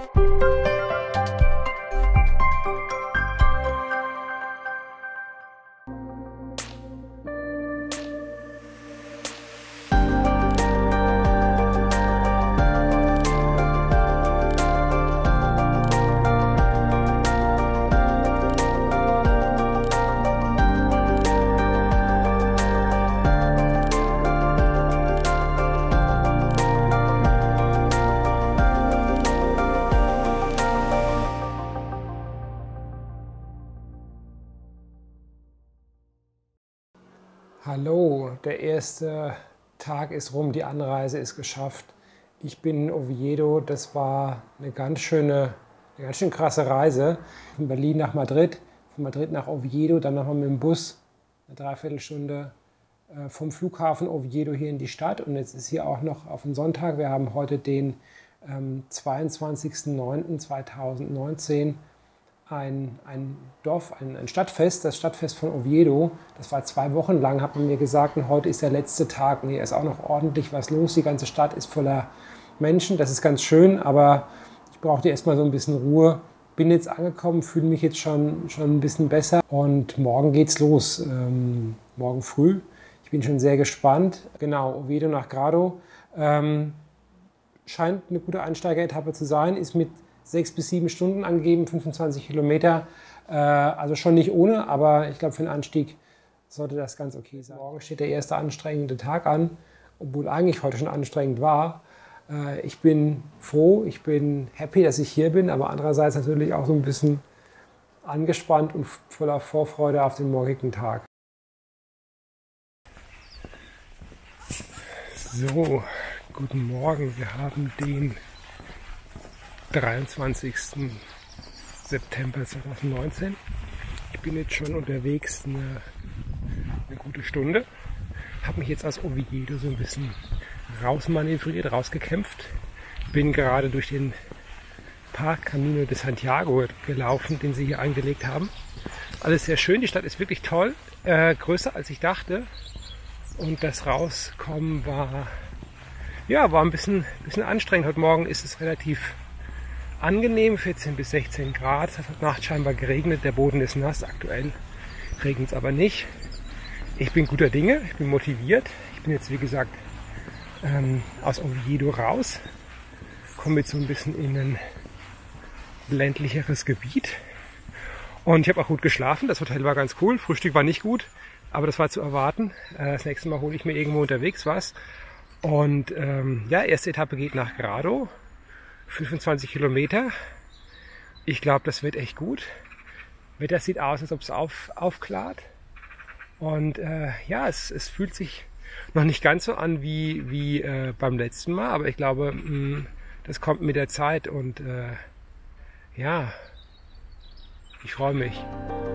Hallo, der erste Tag ist rum, die Anreise ist geschafft. Ich bin in Oviedo, das war eine ganz schön krasse Reise. Von Berlin nach Madrid, von Madrid nach Oviedo, dann nochmal mit dem Bus eine Dreiviertelstunde vom Flughafen Oviedo hier in die Stadt. Und jetzt ist hier auch noch auf den Sonntag, wir haben heute den 22.09.2019, ein Stadtfest, das Stadtfest von Oviedo. Das war 2 Wochen lang, hat man mir gesagt, und heute ist der letzte Tag. Und hier ist auch noch ordentlich was los. Die ganze Stadt ist voller Menschen, das ist ganz schön, aber ich brauchte erstmal so ein bisschen Ruhe. Bin jetzt angekommen, fühle mich jetzt schon ein bisschen besser und morgen geht's los, morgen früh. Ich bin schon sehr gespannt. Genau, Oviedo nach Grado. Scheint eine gute Einsteigeretappe zu sein, ist mit 6 bis 7 Stunden angegeben, 25 Kilometer. Also schon nicht ohne, aber ich glaube, für den Anstieg sollte das ganz okay sein. Morgen steht der erste anstrengende Tag an, obwohl eigentlich heute schon anstrengend war. Ich bin froh, ich bin happy, dass ich hier bin, aber andererseits natürlich auch so ein bisschen angespannt und voller Vorfreude auf den morgigen Tag. So, guten Morgen, wir haben den 23. September 2019. Ich bin jetzt schon unterwegs eine gute Stunde. Habe mich jetzt aus Oviedo so ein bisschen rausmanövriert, rausgekämpft. Bin gerade durch den Park Camino de Santiago gelaufen, den sie hier angelegt haben. Alles sehr schön, die Stadt ist wirklich toll, größer als ich dachte. Und das Rauskommen war ein bisschen anstrengend. Heute Morgen ist es relativ angenehm, 14 bis 16 Grad. Es hat heute Nacht scheinbar geregnet, der Boden ist nass. Aktuell regnet es aber nicht. Ich bin guter Dinge, ich bin motiviert. Ich bin jetzt, wie gesagt, aus Oviedo raus. Komme jetzt so ein bisschen in ein ländlicheres Gebiet. Und ich habe auch gut geschlafen. Das Hotel war ganz cool. Frühstück war nicht gut, aber das war zu erwarten. Das nächste Mal hole ich mir irgendwo unterwegs was. Und erste Etappe geht nach Grado. 25 Kilometer. Ich glaube, das wird echt gut. Wetter sieht aus, als ob es aufklart. Und es fühlt sich noch nicht ganz so an wie beim letzten Mal, aber ich glaube, das kommt mit der Zeit und ich freue mich.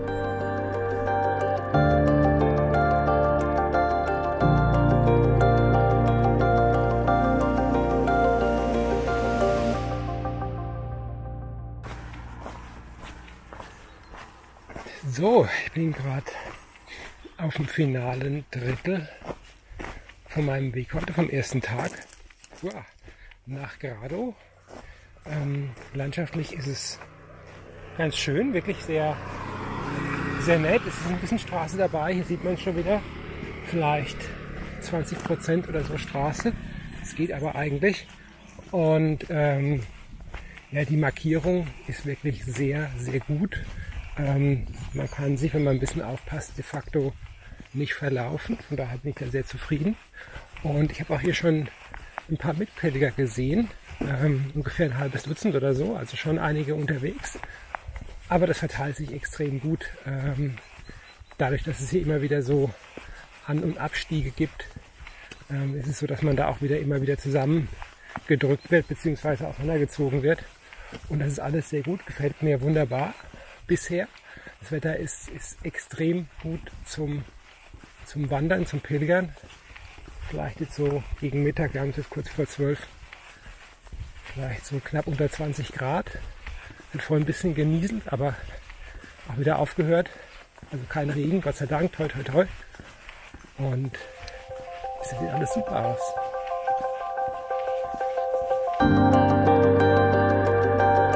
So, ich bin gerade auf dem finalen Drittel von meinem Weg heute, vom ersten Tag nach Grado. Landschaftlich ist es ganz schön, wirklich sehr, sehr nett. Es ist ein bisschen Straße dabei, hier sieht man schon wieder vielleicht 20% oder so Straße. Es geht aber eigentlich. Und die Markierung ist wirklich sehr, sehr gut. Man kann sich, wenn man ein bisschen aufpasst, de facto nicht verlaufen. Von daher bin ich da sehr zufrieden. Und ich habe auch hier schon ein paar Mitpilger gesehen. Ungefähr ein halbes Dutzend oder so. Also schon einige unterwegs. Aber das verteilt sich extrem gut. Dadurch, dass es hier immer wieder so An- und Abstiege gibt, ist es so, dass man da auch immer wieder zusammengedrückt wird bzw. auseinandergezogen wird. Und das ist alles sehr gut. Gefällt mir wunderbar. Bisher. Das Wetter ist extrem gut zum Wandern, zum Pilgern. Vielleicht jetzt so gegen Mittag, wir haben es jetzt kurz vor 12, vielleicht so knapp unter 20 Grad. Hat vorhin ein bisschen genieselt, aber auch wieder aufgehört. Also kein Regen, Gott sei Dank, toi toi toi. Und es sieht alles super aus.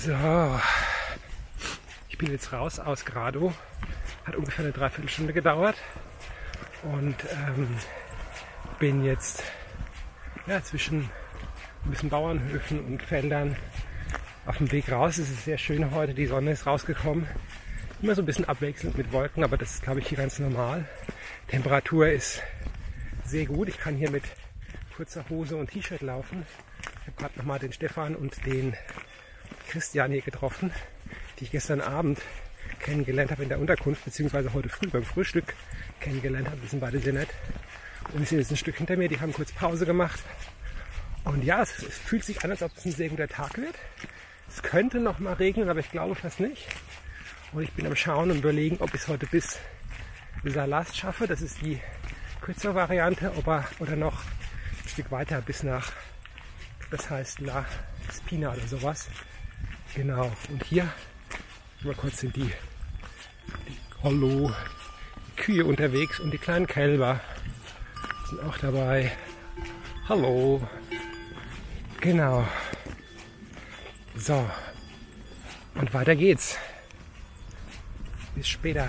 So, ich bin jetzt raus aus Grado. Hat ungefähr eine Dreiviertelstunde gedauert und bin jetzt zwischen ein bisschen Bauernhöfen und Feldern auf dem Weg raus. Es ist sehr schön heute, die Sonne ist rausgekommen. Immer so ein bisschen abwechselnd mit Wolken, aber das ist, glaube ich, hier ganz normal. Temperatur ist sehr gut. Ich kann hier mit kurzer Hose und T-Shirt laufen. Ich habe gerade nochmal den Stefan und den Christian hier getroffen, die ich gestern Abend kennengelernt habe in der Unterkunft, beziehungsweise heute früh beim Frühstück kennengelernt habe. Die sind beide sehr nett. Und die sind jetzt ein Stück hinter mir, die haben kurz Pause gemacht. Und ja, es fühlt sich an, als ob es ein sehr guter Tag wird. Es könnte noch mal regnen, aber ich glaube fast nicht. Und ich bin am Schauen und überlegen, ob ich es heute bis Salast schaffe. Das ist die kürzere Variante, oder noch ein Stück weiter bis nach, das heißt La Spina oder sowas. Genau. Und hier, mal kurz sind die Kühe unterwegs und die kleinen Kälber sind auch dabei. Hallo. Genau. So. Und weiter geht's. Bis später.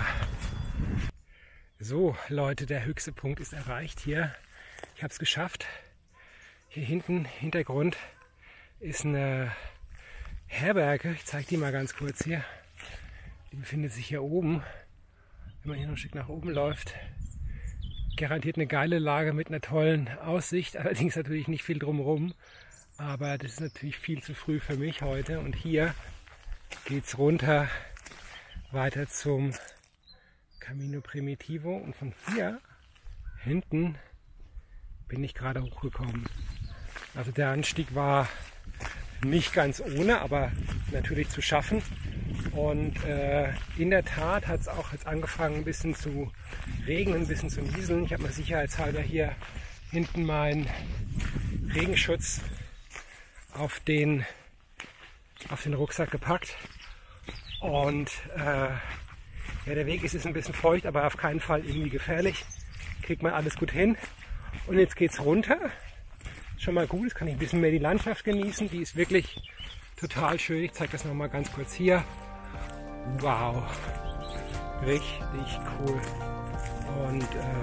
So, Leute, der höchste Punkt ist erreicht hier. Ich habe es geschafft. Hier hinten, Hintergrund, ist eine Herberge. Ich zeige die mal ganz kurz hier. Die befindet sich hier oben. Wenn man hier noch ein Stück nach oben läuft, garantiert eine geile Lage mit einer tollen Aussicht. Allerdings natürlich nicht viel drumherum. Aber das ist natürlich viel zu früh für mich heute. Und hier geht's runter weiter zum Camino Primitivo. Und von hier hinten bin ich gerade hochgekommen. Also der Anstieg war nicht ganz ohne, aber natürlich zu schaffen. Und in der Tat hat es auch jetzt angefangen ein bisschen zu regnen, ein bisschen zu nieseln. Ich habe mal sicherheitshalber hier hinten meinen Regenschutz auf den Rucksack gepackt. Und der Weg ist ein bisschen feucht, aber auf keinen Fall irgendwie gefährlich. Kriegt man alles gut hin. Und jetzt geht's runter. Schon mal gut, jetzt kann ich ein bisschen mehr die Landschaft genießen. Die ist wirklich total schön. Ich zeige das nochmal ganz kurz hier. Wow, richtig cool. Und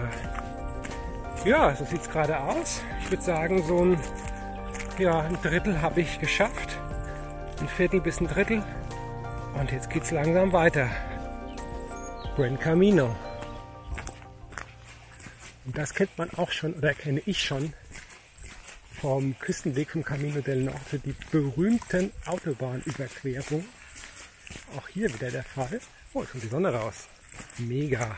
ja, so sieht es gerade aus. Ich würde sagen, so ein Drittel habe ich geschafft. Ein Viertel bis ein Drittel. Und jetzt geht es langsam weiter. Buen Camino. Und das kennt man auch schon, oder kenne ich schon, vom Küstenweg vom Camino del Norte, die berühmten Autobahnüberquerungen. Auch hier wieder der Fall. Oh, jetzt kommt die Sonne raus. Mega.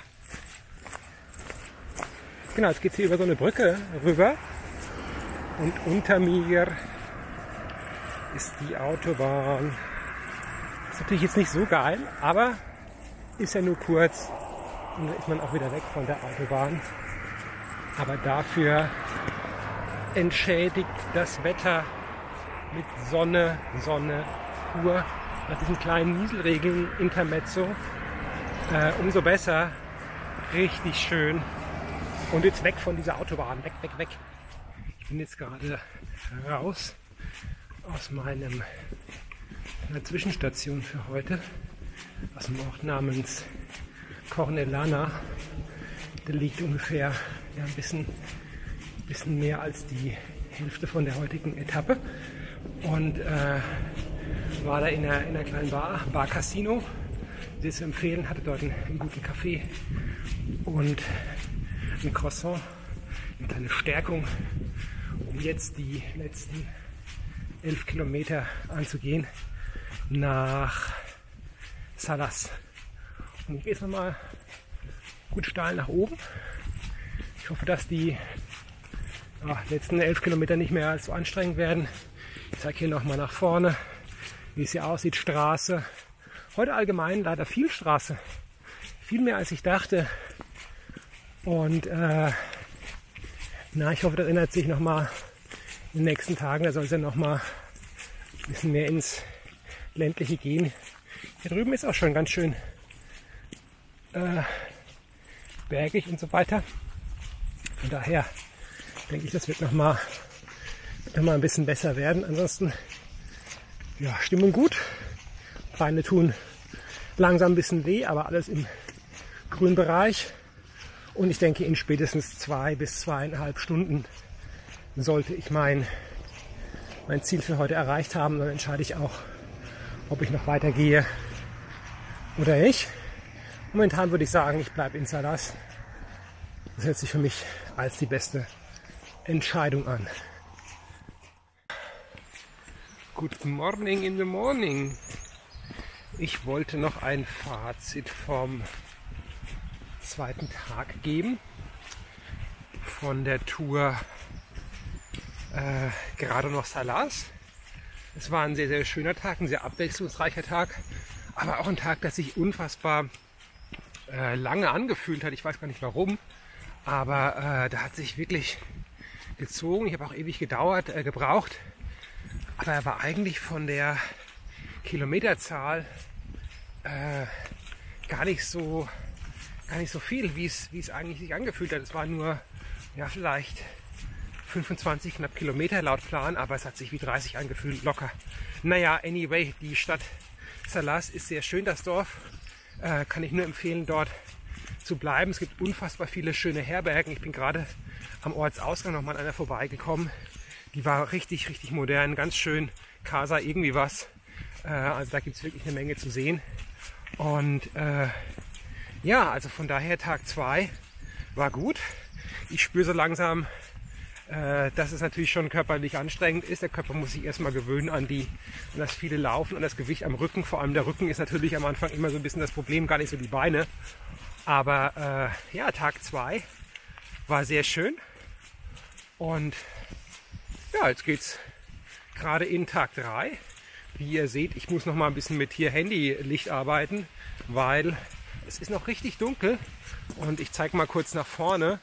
Genau, jetzt geht es hier über so eine Brücke rüber. Und unter mir ist die Autobahn. Ist natürlich jetzt nicht so geil, aber ist ja nur kurz. Und dann ist man auch wieder weg von der Autobahn. Aber dafür entschädigt das Wetter mit Sonne pur. Nach diesen kleinen Nieselregeln, Intermezzo, umso besser. Richtig schön. Und jetzt weg von dieser Autobahn. Weg. Ich bin jetzt gerade raus aus meiner Zwischenstation für heute. Aus einem Ort namens Cornellana. Der liegt ungefähr ein bisschen mehr als die Hälfte von der heutigen Etappe. Und war da in einer kleinen Bar Casino, die zu empfehlen, hatte dort einen guten Kaffee und ein Croissant, eine kleine Stärkung, um jetzt die letzten 11 Kilometer anzugehen nach Salas. Und ich gehe jetzt nochmal gut steil nach oben. Ich hoffe, dass die letzten 11 Kilometer nicht mehr allzu anstrengend werden. Ich zeige hier nochmal nach vorne, wie es hier aussieht. Straße. Heute allgemein leider viel Straße. Viel mehr als ich dachte. Und ich hoffe, das ändert sich nochmal in den nächsten Tagen. Da soll es ja nochmal ein bisschen mehr ins Ländliche gehen. Hier drüben ist auch schon ganz schön bergig und so weiter. Von daher denke ich, das wird noch mal ein bisschen besser werden. Ansonsten, ja, Stimmung gut. Beine tun langsam ein bisschen weh, aber alles im grünen Bereich. Und ich denke, in spätestens 2 bis 2,5 Stunden sollte ich mein Ziel für heute erreicht haben. Dann entscheide ich auch, ob ich noch weitergehe oder nicht. Momentan würde ich sagen, ich bleibe in Salas. Das hört sich für mich als die beste Entscheidung an. Good morning in the morning. Ich wollte noch ein Fazit vom zweiten Tag geben von der Tour gerade noch Salas. Es war ein sehr, sehr schöner Tag, ein sehr abwechslungsreicher Tag, aber auch ein Tag, der sich unfassbar lange angefühlt hat. Ich weiß gar nicht warum, aber da hat sich wirklich gezogen. Ich habe auch ewig gebraucht, aber er war eigentlich von der Kilometerzahl gar nicht so viel, wie es eigentlich sich angefühlt hat. Es war nur vielleicht 25 knapp Kilometer laut Plan, aber es hat sich wie 30 angefühlt, locker. Naja, anyway, die Stadt Salas ist sehr schön, das Dorf. Kann ich nur empfehlen, dort zu bleiben. Es gibt unfassbar viele schöne Herbergen. Ich bin gerade am Ortsausgang noch mal an einer vorbeigekommen. Die war richtig, richtig modern, ganz schön. Casa irgendwie was. Also da gibt es wirklich eine Menge zu sehen. Und also von daher Tag 2 war gut. Ich spüre so langsam, dass es natürlich schon körperlich anstrengend ist. Der Körper muss sich erstmal gewöhnen an das viele Laufen und das Gewicht am Rücken. Vor allem der Rücken ist natürlich am Anfang immer so ein bisschen das Problem, gar nicht so die Beine. Aber Tag 2 war sehr schön. Und jetzt geht's gerade in Tag 3. Wie ihr seht, ich muss noch mal ein bisschen mit hier Handylicht arbeiten, weil es ist noch richtig dunkel. Und ich zeige mal kurz nach vorne.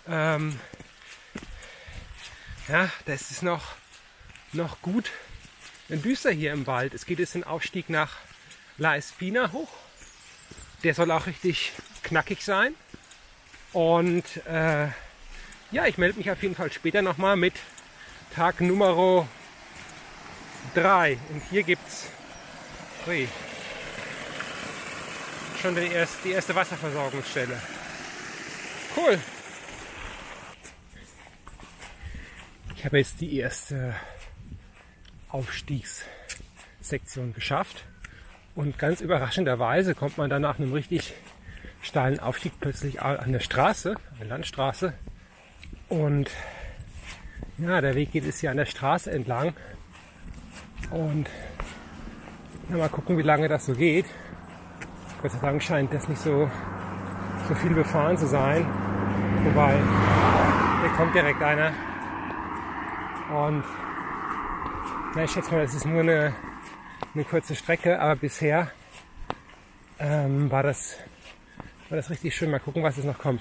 Das ist noch gut düster hier im Wald. Es geht jetzt den Aufstieg nach La Espina hoch. Der soll auch richtig knackig sein. Und ich melde mich auf jeden Fall später nochmal mit Tag Nummer 3. Und hier gibt es schon die erste Wasserversorgungsstelle. Cool. Ich habe jetzt die erste Aufstiegssektion geschafft. Und ganz überraschenderweise kommt man dann nach einem richtig steilen Aufstieg plötzlich an der Straße, eine Landstraße. Und der Weg geht jetzt hier an der Straße entlang. Und mal gucken, wie lange das so geht. Gott sei Dank scheint das nicht so viel befahren zu sein. Wobei, hier kommt direkt einer. Und ich schätze mal, das ist nur eine kurze Strecke, aber bisher war das richtig schön. Mal gucken, was es noch kommt.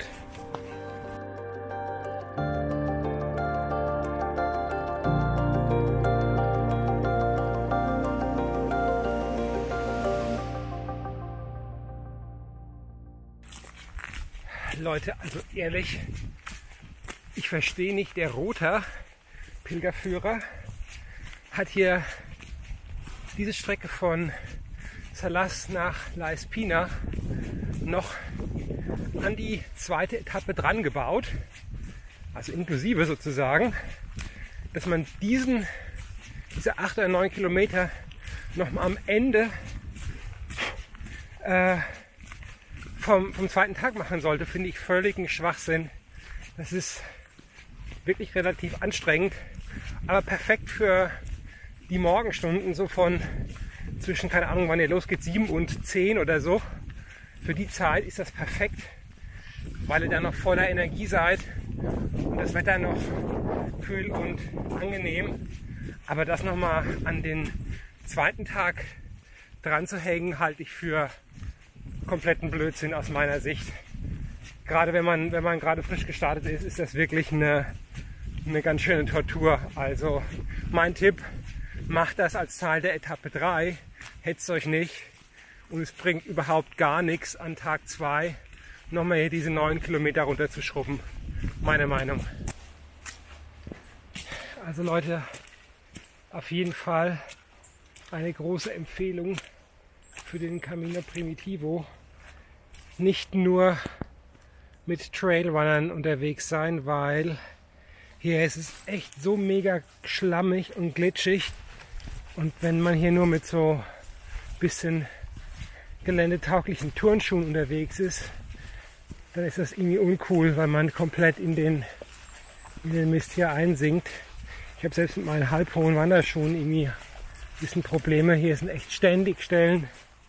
Leute, also ehrlich, ich verstehe nicht, der Roter Pilgerführer hat hier diese Strecke von Salas nach La Espina noch an die zweite Etappe dran gebaut, also inklusive sozusagen, dass man diese 8 oder 9 Kilometer noch mal am Ende vom zweiten Tag machen sollte, finde ich völligen Schwachsinn. Das ist wirklich relativ anstrengend, aber perfekt für die Morgenstunden, so von zwischen, keine Ahnung, wann ihr losgeht, 7 und 10 oder so. Für die Zeit ist das perfekt, weil ihr dann noch voller Energie seid und das Wetter noch kühl und angenehm. Aber das nochmal an den zweiten Tag dran zu hängen, halte ich für kompletten Blödsinn aus meiner Sicht. Gerade wenn man gerade frisch gestartet ist, ist das wirklich eine ganz schöne Tortur. Also mein Tipp, macht das als Teil der Etappe 3, hetzt euch nicht und es bringt überhaupt gar nichts an Tag 2 nochmal hier diese 9 Kilometer runterzuschrubben. Meine Meinung. Also Leute, auf jeden Fall eine große Empfehlung für den Camino Primitivo nicht nur mit Trailrunnern unterwegs sein, weil hier ist es echt so mega schlammig und glitschig. Und wenn man hier nur mit so bisschen geländetauglichen Turnschuhen unterwegs ist, dann ist das irgendwie uncool, weil man komplett in den Mist hier einsinkt. Ich habe selbst mit meinen halbhohen Wanderschuhen irgendwie ein bisschen Probleme. Hier sind echt ständig Stellen,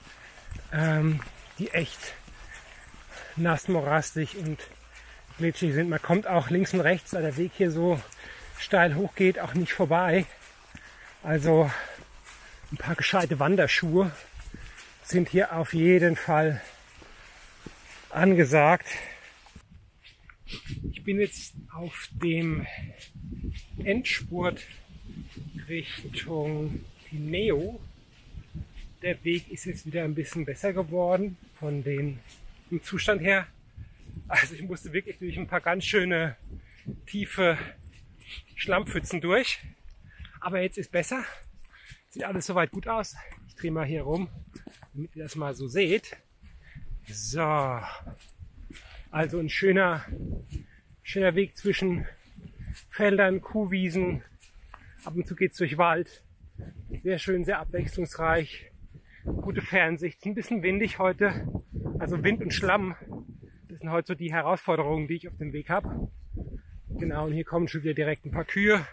die echt nass, morastig und glitschig sind. Man kommt auch links und rechts, da der Weg hier so steil hoch geht, auch nicht vorbei. Also ein paar gescheite Wanderschuhe sind hier auf jeden Fall angesagt. Ich bin jetzt auf dem Endspurt Richtung Tineo. Der Weg ist jetzt wieder ein bisschen besser geworden vom Zustand her. Also ich musste wirklich durch ein paar ganz schöne tiefe Schlammpfützen durch. Aber jetzt ist besser. Sieht alles soweit gut aus. Ich drehe mal hier rum, damit ihr das mal so seht. So. Also ein schöner Weg zwischen Feldern, Kuhwiesen. Ab und zu geht es durch Wald. Sehr schön, sehr abwechslungsreich. Gute Fernsicht. Ein bisschen windig heute. Also Wind und Schlamm. Das sind heute so die Herausforderungen, die ich auf dem Weg habe. Genau, und hier kommen schon wieder direkt ein paar Kühe.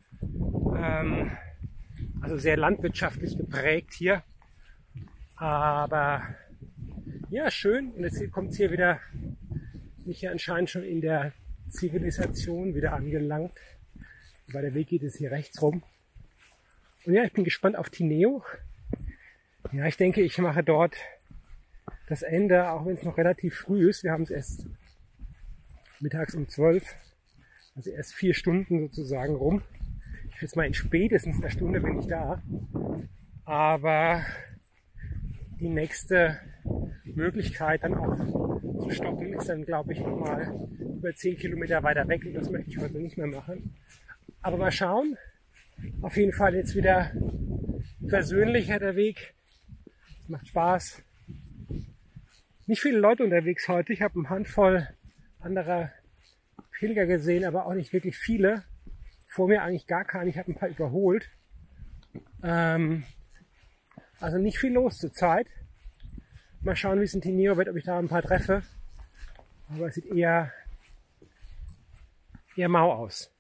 Also sehr landwirtschaftlich geprägt hier. Aber ja, schön. Und jetzt kommt es hier wieder, bin ich ja anscheinend schon in der Zivilisation wieder angelangt. Bei der Weg geht es hier rechts rum. Und ja, ich bin gespannt auf Tineo. Ja, ich denke, ich mache dort das Ende, auch wenn es noch relativ früh ist. Wir haben es erst mittags um 12, also erst 4 Stunden sozusagen rum. Ich schätze mal, in spätestens einer Stunde bin ich da. Aber die nächste Möglichkeit dann auch zu stoppen ist dann, glaube ich, nochmal über 10 Kilometer weiter weg. Und das möchte ich heute nicht mehr machen. Aber mal schauen. Auf jeden Fall jetzt wieder versöhnlicher der Weg. Es macht Spaß. Nicht viele Leute unterwegs heute. Ich habe eine Handvoll anderer Pilger gesehen, aber auch nicht wirklich viele. Vor mir eigentlich gar keine. Ich habe ein paar überholt. Also nicht viel los zur Zeit. Mal schauen, wie es in Tineo wird, ob ich da ein paar treffe. Aber es sieht eher mau aus.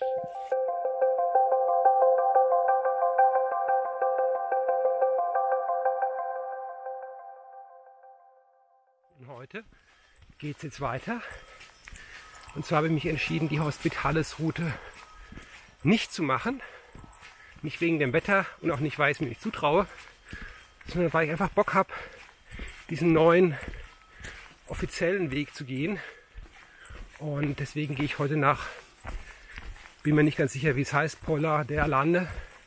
Heute geht es jetzt weiter. Und zwar habe ich mich entschieden, die Hospitalis-Route nicht zu machen. Nicht wegen dem Wetter und auch nicht, weil ich es mir nicht zutraue, sondern weil ich einfach Bock habe, diesen neuen offiziellen Weg zu gehen. Und deswegen gehe ich heute nach, bin mir nicht ganz sicher, wie es heißt, Pola de Allande.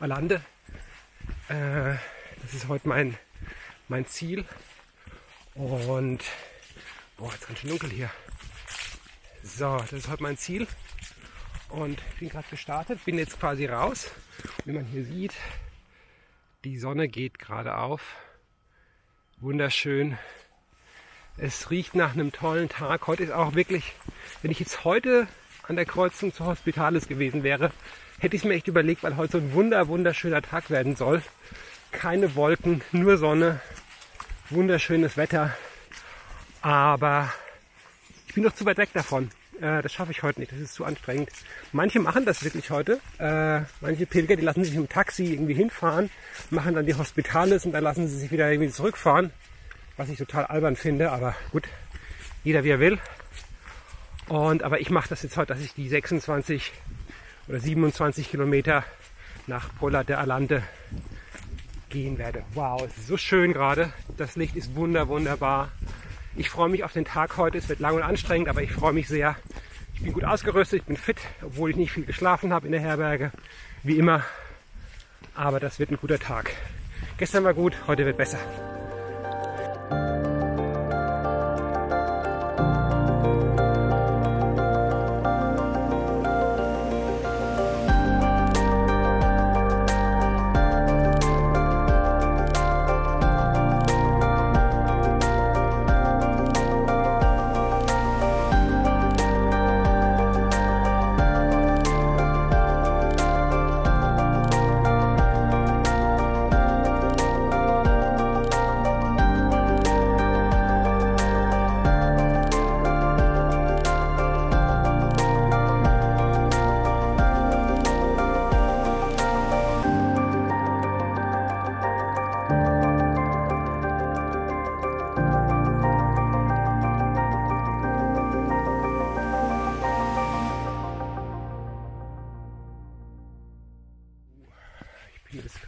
Das ist heute mein Ziel. Und boah, jetzt ganz schön dunkel hier. So, das ist heute mein Ziel. Und ich bin gerade gestartet, bin jetzt quasi raus. Wie man hier sieht, die Sonne geht gerade auf. Wunderschön. Es riecht nach einem tollen Tag. Heute ist auch wirklich, wenn ich jetzt heute an der Kreuzung zu Hospitalis gewesen wäre, hätte ich es mir echt überlegt, weil heute so ein wunderschöner Tag werden soll. Keine Wolken, nur Sonne. Wunderschönes Wetter, aber ich bin noch zu weit weg davon. Das schaffe ich heute nicht, das ist zu anstrengend. Manche machen das wirklich heute. Manche Pilger, die lassen sich im Taxi irgendwie hinfahren, machen dann die Hospitalis und dann lassen sie sich wieder irgendwie zurückfahren. Was ich total albern finde, aber gut, jeder wie er will. Aber ich mache das jetzt heute, dass ich die 26 oder 27 Kilometer nach Pola de Allande gehen werde. Wow, es ist so schön gerade. Das Licht ist wunderbar. Ich freue mich auf den Tag heute. Es wird lang und anstrengend, aber ich freue mich sehr. Ich bin gut ausgerüstet, ich bin fit, obwohl ich nicht viel geschlafen habe in der Herberge, wie immer. Aber das wird ein guter Tag. Gestern war gut, heute wird besser.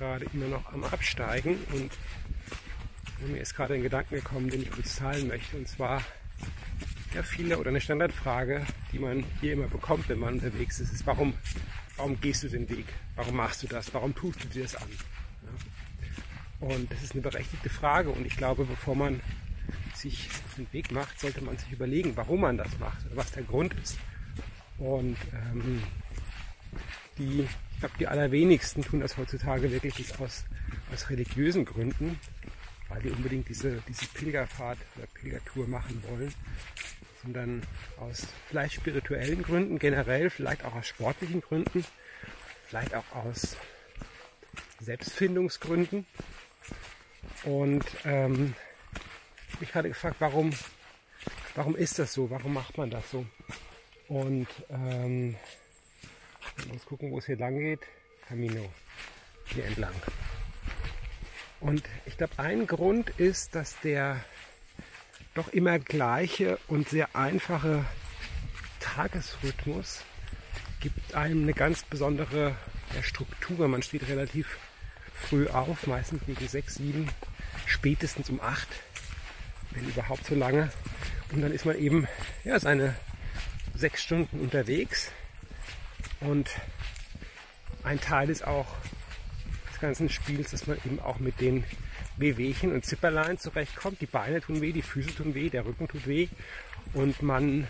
gerade immer noch am Absteigen und mir ist gerade ein Gedanke gekommen, den ich kurz teilen möchte. Und zwar eine Standardfrage, die man hier immer bekommt, wenn man unterwegs ist, ist, warum gehst du den Weg? Warum machst du das? Warum tust du dir das an? Ja. Und das ist eine berechtigte Frage und ich glaube, bevor man sich auf den Weg macht, sollte man sich überlegen, warum man das macht oder was der Grund ist. Und ich glaube, die allerwenigsten tun das heutzutage wirklich aus religiösen Gründen, weil die unbedingt diese Pilgerfahrt oder Pilgertour machen wollen, sondern aus vielleicht spirituellen Gründen generell, vielleicht auch aus sportlichen Gründen, vielleicht auch aus Selbstfindungsgründen. Und ich gerade gefragt, warum ist das so? Warum macht man das so? Und ich muss gucken, wo es hier lang geht. Camino, hier entlang. Und ich glaube, ein Grund ist, dass der doch immer gleiche und sehr einfache Tagesrhythmus gibt einem eine ganz besondere Struktur. Man steht relativ früh auf, meistens gegen 6, 7, spätestens um 8, wenn überhaupt so lange. Und dann ist man eben seine 6 Stunden unterwegs. Und ein Teil ist auch des ganzen Spiels, dass man eben auch mit den Wehwehchen und Zipperlein zurechtkommt. Die Beine tun weh, die Füße tun weh, der Rücken tut weh. Und man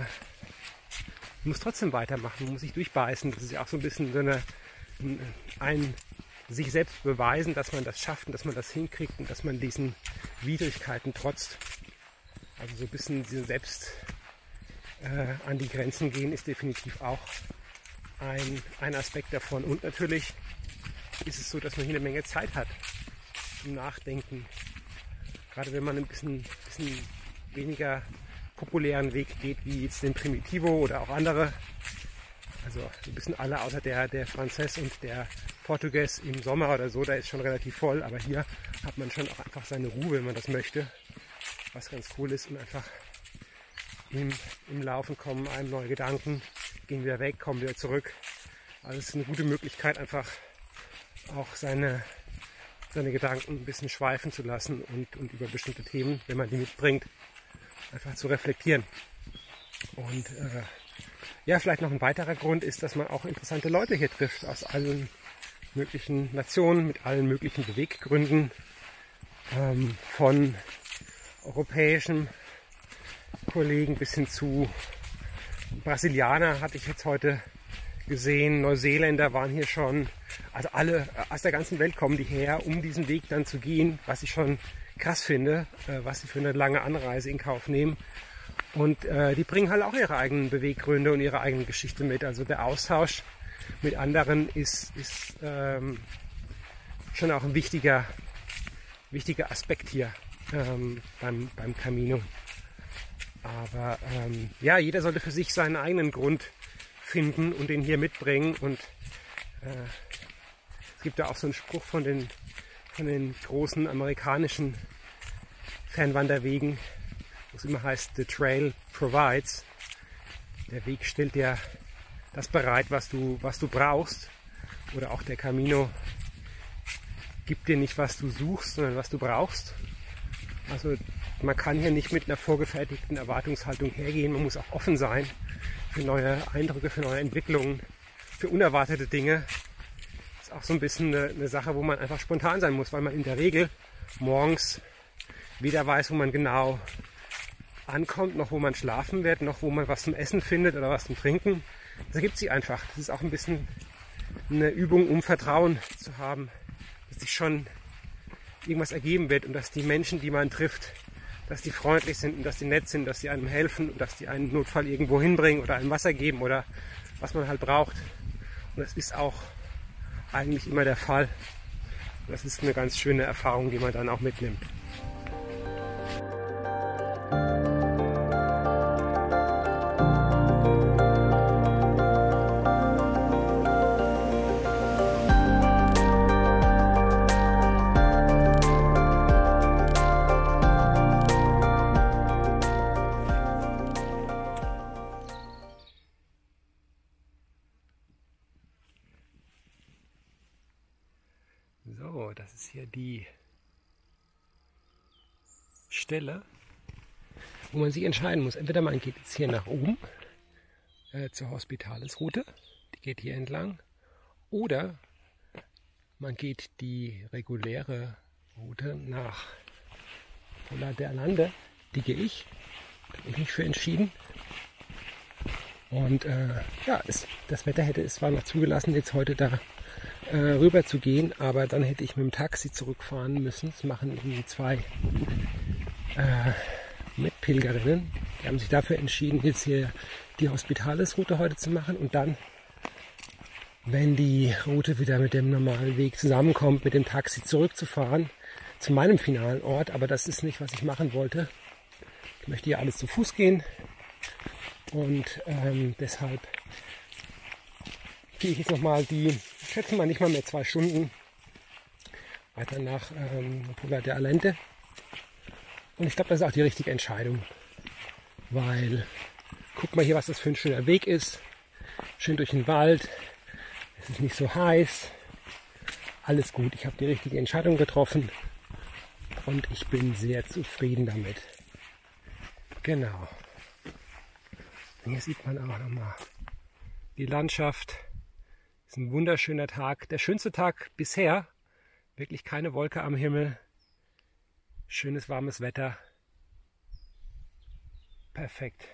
muss trotzdem weitermachen, man muss sich durchbeißen. Das ist ja auch so ein bisschen so ein sich selbst beweisen, dass man das schafft und dass man das hinkriegt und dass man diesen Widrigkeiten trotzt. Also so ein bisschen diese selbst an die Grenzen gehen ist definitiv auch ein Aspekt davon. Und natürlich ist es so, dass man hier eine Menge Zeit hat zum Nachdenken. Gerade wenn man ein bisschen weniger populären Weg geht, wie jetzt den Primitivo oder auch andere. Also ein bisschen alle außer der Franzess und der Portugues im Sommer oder so, da ist schon relativ voll. Aber hier hat man schon auch einfach seine Ruhe, wenn man das möchte. Was ganz cool ist und einfach im Laufen kommen einem neue Gedanken, gehen wieder weg, kommen wieder zurück. Also es ist eine gute Möglichkeit, einfach auch seine Gedanken ein bisschen schweifen zu lassen und über bestimmte Themen, wenn man die mitbringt, einfach zu reflektieren. Und vielleicht noch ein weiterer Grund ist, dass man auch interessante Leute hier trifft, aus allen möglichen Nationen, mit allen möglichen Beweggründen, von europäischen Kollegen bis hin zu Brasilianer hatte ich jetzt heute gesehen, Neuseeländer waren hier schon, also alle aus der ganzen Welt kommen die her, um diesen Weg dann zu gehen, was ich schon krass finde, was sie für eine lange Anreise in Kauf nehmen. Und die bringen halt auch ihre eigenen Beweggründe und ihre eigene Geschichte mit. Also der Austausch mit anderen ist schon auch ein wichtiger Aspekt hier beim Camino. Aber jeder sollte für sich seinen eigenen Grund finden und den hier mitbringen. Und es gibt ja auch so einen Spruch von den großen amerikanischen Fernwanderwegen, wo es immer heißt, the trail provides. Der Weg stellt dir das bereit, was du brauchst. Oder auch der Camino gibt dir nicht, was du suchst, sondern was du brauchst. Also man kann hier nicht mit einer vorgefertigten Erwartungshaltung hergehen. Man muss auch offen sein für neue Eindrücke, für neue Entwicklungen, für unerwartete Dinge. Das ist auch so ein bisschen eine Sache, wo man einfach spontan sein muss, weil man in der Regel morgens weder weiß, wo man genau ankommt, noch wo man schlafen wird, noch wo man was zum Essen findet oder was zum Trinken. Das ergibt sich einfach. Das ist auch ein bisschen eine Übung, um Vertrauen zu haben, dass sich schon irgendwas ergeben wird und dass die Menschen, die man trifft, dass die freundlich sind und dass die nett sind, dass die einem helfen und dass die einen Notfall irgendwo hinbringen oder einem Wasser geben oder was man halt braucht. Und das ist auch eigentlich immer der Fall. Das ist eine ganz schöne Erfahrung, die man dann auch mitnimmt. das ist hier die Stelle, wo man sich entscheiden muss. Entweder man geht jetzt hier nach oben zur Hospitalis-Route, die geht hier entlang, oder man geht die reguläre Route nach Pola de Allende, die gehe ich. Da habe ich mich für entschieden. Und ja, das Wetter hätte es zwar noch zugelassen, jetzt heute da rüber zu gehen, aber dann hätte ich mit dem Taxi zurückfahren müssen. Das machen irgendwie zwei Mitpilgerinnen. Die haben sich dafür entschieden, jetzt hier die Hospitalis-Route heute zu machen und dann, wenn die Route wieder mit dem normalen Weg zusammenkommt, mit dem Taxi zurückzufahren zu meinem finalen Ort. Aber das ist nicht, was ich machen wollte. Ich möchte hier alles zu Fuß gehen und deshalb gehe ich jetzt nochmal ich schätze mal nicht mal mehr 2 Stunden weiter nach Pola de Allende. Und ich glaube, das ist auch die richtige Entscheidung, weil guck mal hier, was das für ein schöner Weg ist. Schön durch den Wald, es ist nicht so heiß, alles gut. Ich habe die richtige Entscheidung getroffen und ich bin sehr zufrieden damit. Genau. Und hier sieht man auch nochmal die Landschaft. Es ist ein wunderschöner Tag, der schönste Tag bisher. Wirklich keine Wolke am Himmel. Schönes warmes Wetter. Perfekt.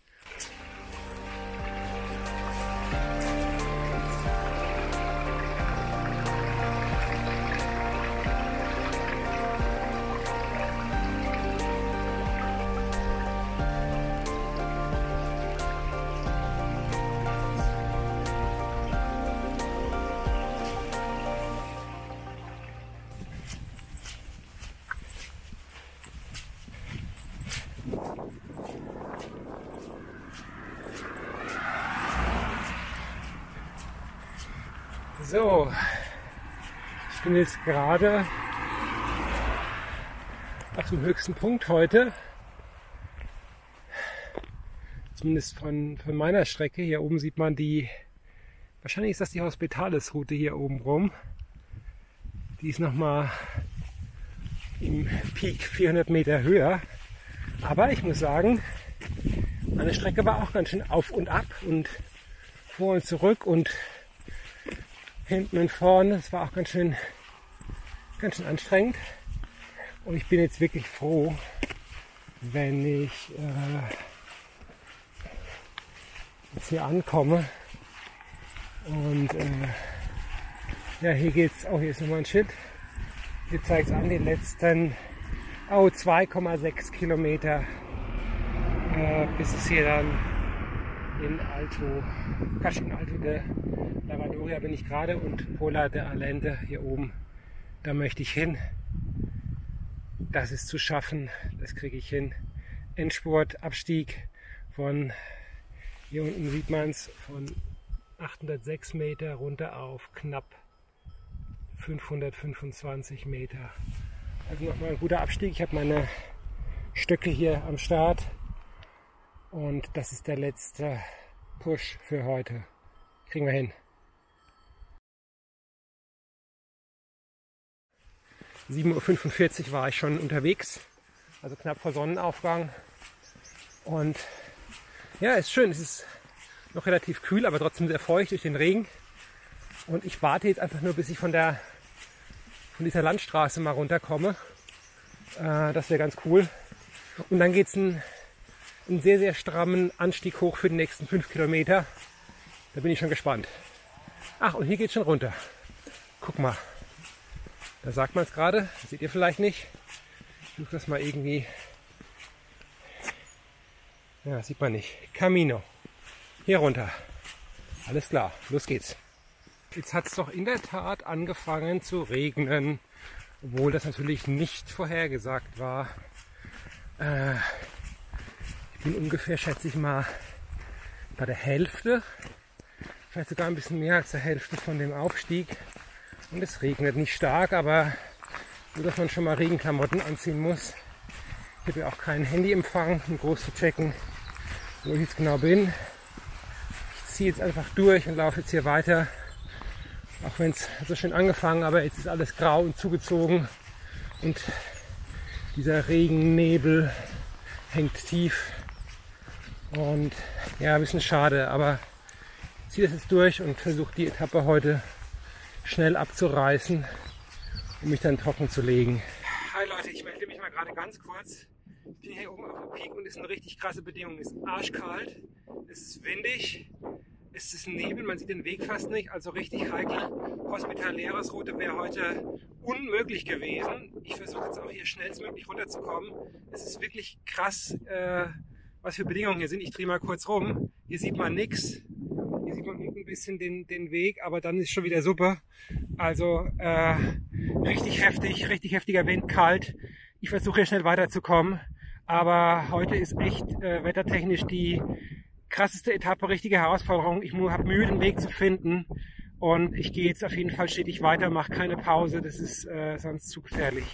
So, ich bin jetzt gerade auf dem höchsten Punkt heute, zumindest von meiner Strecke. Hier oben sieht man wahrscheinlich ist das die Hospitalis-Route hier oben rum. Die ist nochmal im Peak 400 Meter höher. Aber ich muss sagen, meine Strecke war auch ganz schön auf und ab und vor und zurück und hinten und vorne. Das war auch ganz schön anstrengend. Und ich bin jetzt wirklich froh, wenn ich jetzt hier ankomme. Und ja, hier geht's. Oh, hier ist nochmal ein Schild. Hier zeigt es an, die letzten 2,6 Kilometer bis es hier dann in Alto de Lavadoria bin ich gerade und Pola de Allende hier oben, da möchte ich hin. Das ist zu schaffen, das kriege ich hin. Endspurt, Abstieg von, hier unten sieht man es, von 806 Meter runter auf knapp 525 Meter. Also nochmal ein guter Abstieg. Ich habe meine Stöcke hier am Start. Und das ist der letzte Push für heute. Kriegen wir hin. 7:45 Uhr war ich schon unterwegs, also knapp vor Sonnenaufgang. Und ja, ist schön. Es ist noch relativ kühl, aber trotzdem sehr feucht durch den Regen. Und ich warte jetzt einfach nur, bis ich von dieser Landstraße mal runterkomme. Das wäre ganz cool. Und dann geht es einen sehr, sehr strammen Anstieg hoch für die nächsten 5 Kilometer. Da bin ich schon gespannt. Ach, und hier geht es schon runter. Guck mal. Da sagt man es gerade. Das seht ihr vielleicht nicht. Ich suche das mal irgendwie. Ja, sieht man nicht. Camino. Hier runter. Alles klar. Los geht's. Jetzt hat es doch in der Tat angefangen zu regnen. Obwohl das natürlich nicht vorhergesagt war. Ich bin ungefähr, schätze ich mal, bei der Hälfte, vielleicht sogar ein bisschen mehr als der Hälfte von dem Aufstieg. Und es regnet nicht stark, aber so, dass man schon mal Regenklamotten anziehen muss. Ich habe ja auch keinen Handyempfang, um groß zu checken, wo ich jetzt genau bin. Ich ziehe jetzt einfach durch und laufe jetzt hier weiter Auch wenn es so schön angefangen, aber jetzt ist alles grau und zugezogen und dieser Regennebel hängt tief und ja, ein bisschen schade, aber ich ziehe das jetzt durch und versuche die Etappe heute schnell abzureißen, um mich dann trocken zu legen. Hi Leute, ich melde mich mal gerade ganz kurz. Ich bin hier oben auf dem Peak und es sind richtig krasse Bedingungen. Es ist arschkalt, es ist windig, es ist Nebel, man sieht den Weg fast nicht, also richtig heikel. Hospitaläres-Route wäre heute unmöglich gewesen. Ich versuche jetzt auch hier schnellstmöglich runterzukommen. Es ist wirklich krass, was für Bedingungen hier sind. Ich drehe mal kurz rum. Hier sieht man nichts. Hier sieht man unten ein bisschen den Weg, aber dann ist schon wieder super. Also richtig heftig, richtig heftiger Wind, kalt. Ich versuche hier schnell weiterzukommen. Aber heute ist echt wettertechnisch die krasseste Etappe, richtige Herausforderung. Ich habe Mühe, den Weg zu finden. Und ich gehe jetzt auf jeden Fall stetig weiter, mache keine Pause. Das ist sonst zu gefährlich.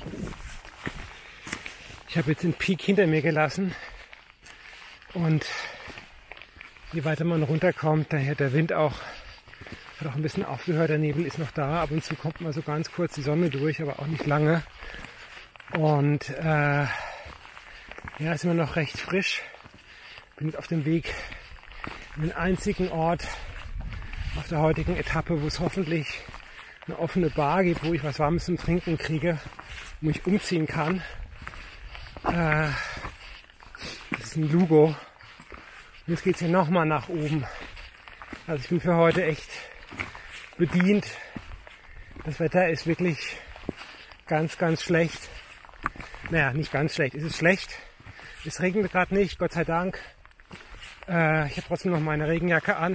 Ich habe jetzt den Peak hinter mir gelassen. Und je weiter man runterkommt, daher der Wind auch hat auch ein bisschen aufgehört. Der Nebel ist noch da. Ab und zu kommt mal so ganz kurz die Sonne durch, aber auch nicht lange. Und ja, ist immer noch recht frisch. Bin jetzt auf dem Weg in den einzigen Ort auf der heutigen Etappe, wo es hoffentlich eine offene Bar gibt, wo ich was Warmes zum Trinken kriege, wo ich umziehen kann. Das ist ein Lugo. Und jetzt geht es hier nochmal nach oben. Also ich bin für heute echt bedient. Das Wetter ist wirklich ganz, ganz schlecht. Naja, nicht ganz schlecht. Es ist schlecht. Es regnet gerade nicht, Gott sei Dank. Ich habe trotzdem noch meine Regenjacke an.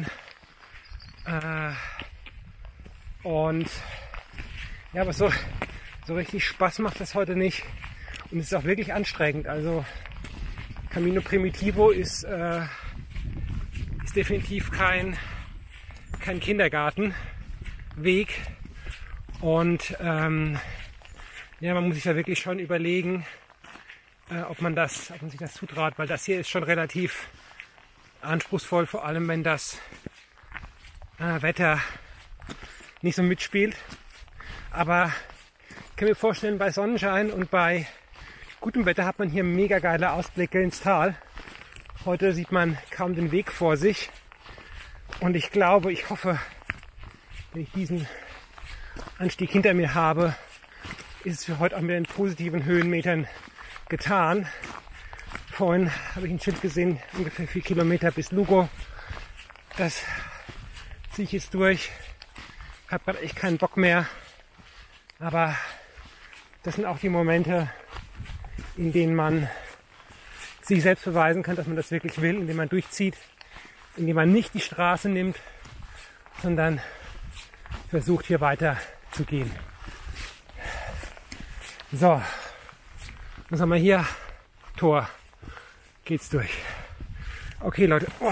Und ja, aber so richtig Spaß macht das heute nicht. Und es ist auch wirklich anstrengend. Also Camino Primitivo ist definitiv kein Kindergartenweg. Und ja, man muss sich da wirklich schon überlegen, ob man sich das zutraut, weil das hier ist schon relativ anspruchsvoll, vor allem wenn das Wetter nicht so mitspielt. Aber ich kann mir vorstellen, bei Sonnenschein und bei gutem Wetter hat man hier mega geile Ausblicke ins Tal. Heute sieht man kaum den Weg vor sich. Und ich glaube, ich hoffe, wenn ich diesen Anstieg hinter mir habe, ist es für heute auch mit den positiven Höhenmetern getan. Vorhin habe ich ein Schild gesehen, ungefähr 4 Kilometer bis Lugo. Das ziehe ich jetzt durch. Habe gerade echt keinen Bock mehr. Aber das sind auch die Momente, in denen man sich selbst beweisen kann, dass man das wirklich will, indem man durchzieht, indem man nicht die Straße nimmt, sondern versucht hier weiter zu gehen. So, was haben wir hier? Tor. Geht's durch. Okay, Leute. Oh.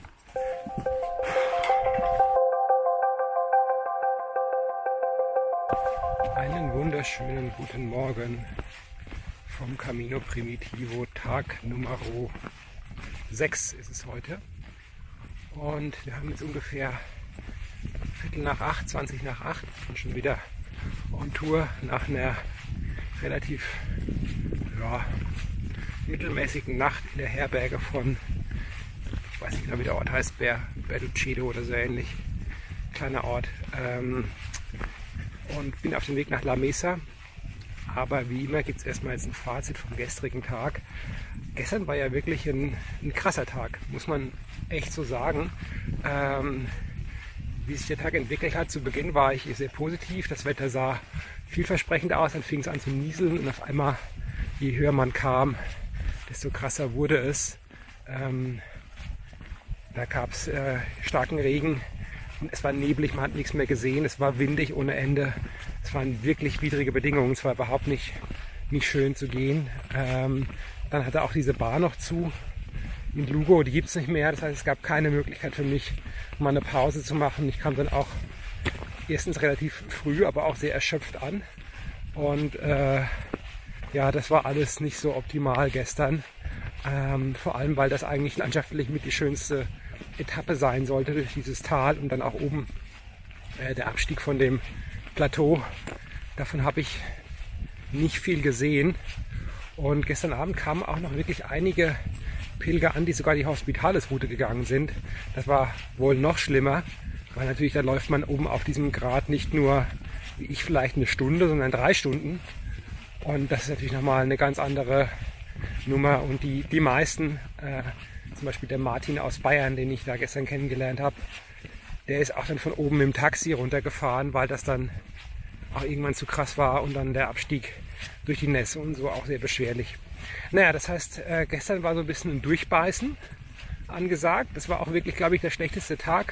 Einen wunderschönen guten Morgen vom Camino Primitivo. Tag Nummer 6 ist es heute. Und wir haben jetzt ungefähr 7:45, 20 nach 8. Und schon wieder on Tour nach einer relativ mittelmäßigen Nacht in der Herberge von, ich weiß nicht genau wie der Ort heißt, Berducedo oder so ähnlich, kleiner Ort, und bin auf dem Weg nach La Mesa. Aber wie immer gibt es erstmal jetzt ein Fazit vom gestrigen Tag. Gestern war ja wirklich ein krasser Tag, muss man echt so sagen. Wie sich der Tag entwickelt hat, zu Beginn war ich sehr positiv, das Wetter sah vielversprechend aus, dann fing es an zu nieseln und auf einmal, je höher man kam, desto krasser wurde es. Da gab es starken Regen, es war neblig, man hat nichts mehr gesehen, es war windig ohne Ende. Es waren wirklich widrige Bedingungen, es war überhaupt nicht schön zu gehen. Dann hatte auch diese Bar noch zu in Lugo, die gibt es nicht mehr. Das heißt, es gab keine Möglichkeit für mich, mal eine Pause zu machen. Ich kam dann auch erstens relativ früh, aber auch sehr erschöpft an. Und ja, das war alles nicht so optimal gestern. Vor allem, weil das eigentlich landschaftlich mit die schönste Etappe sein sollte durch dieses Tal und dann auch oben der Abstieg von dem Plateau. Davon habe ich nicht viel gesehen. Und gestern Abend kamen auch noch wirklich einige Pilger an, die sogar die Hospitalis-Route gegangen sind. Das war wohl noch schlimmer, weil natürlich da läuft man oben auf diesem Grat nicht nur, wie ich, vielleicht eine Stunde, sondern 3 Stunden. Und das ist natürlich nochmal eine ganz andere Nummer. Und die meisten, zum Beispiel der Martin aus Bayern, den ich da gestern kennengelernt habe, der ist auch dann von oben im Taxi runtergefahren, weil das dann auch irgendwann zu krass war und dann der Abstieg durch die Nässe und so auch sehr beschwerlich. Naja, das heißt, gestern war so ein bisschen ein Durchbeißen angesagt. Das war auch wirklich, glaube ich, der schlechteste Tag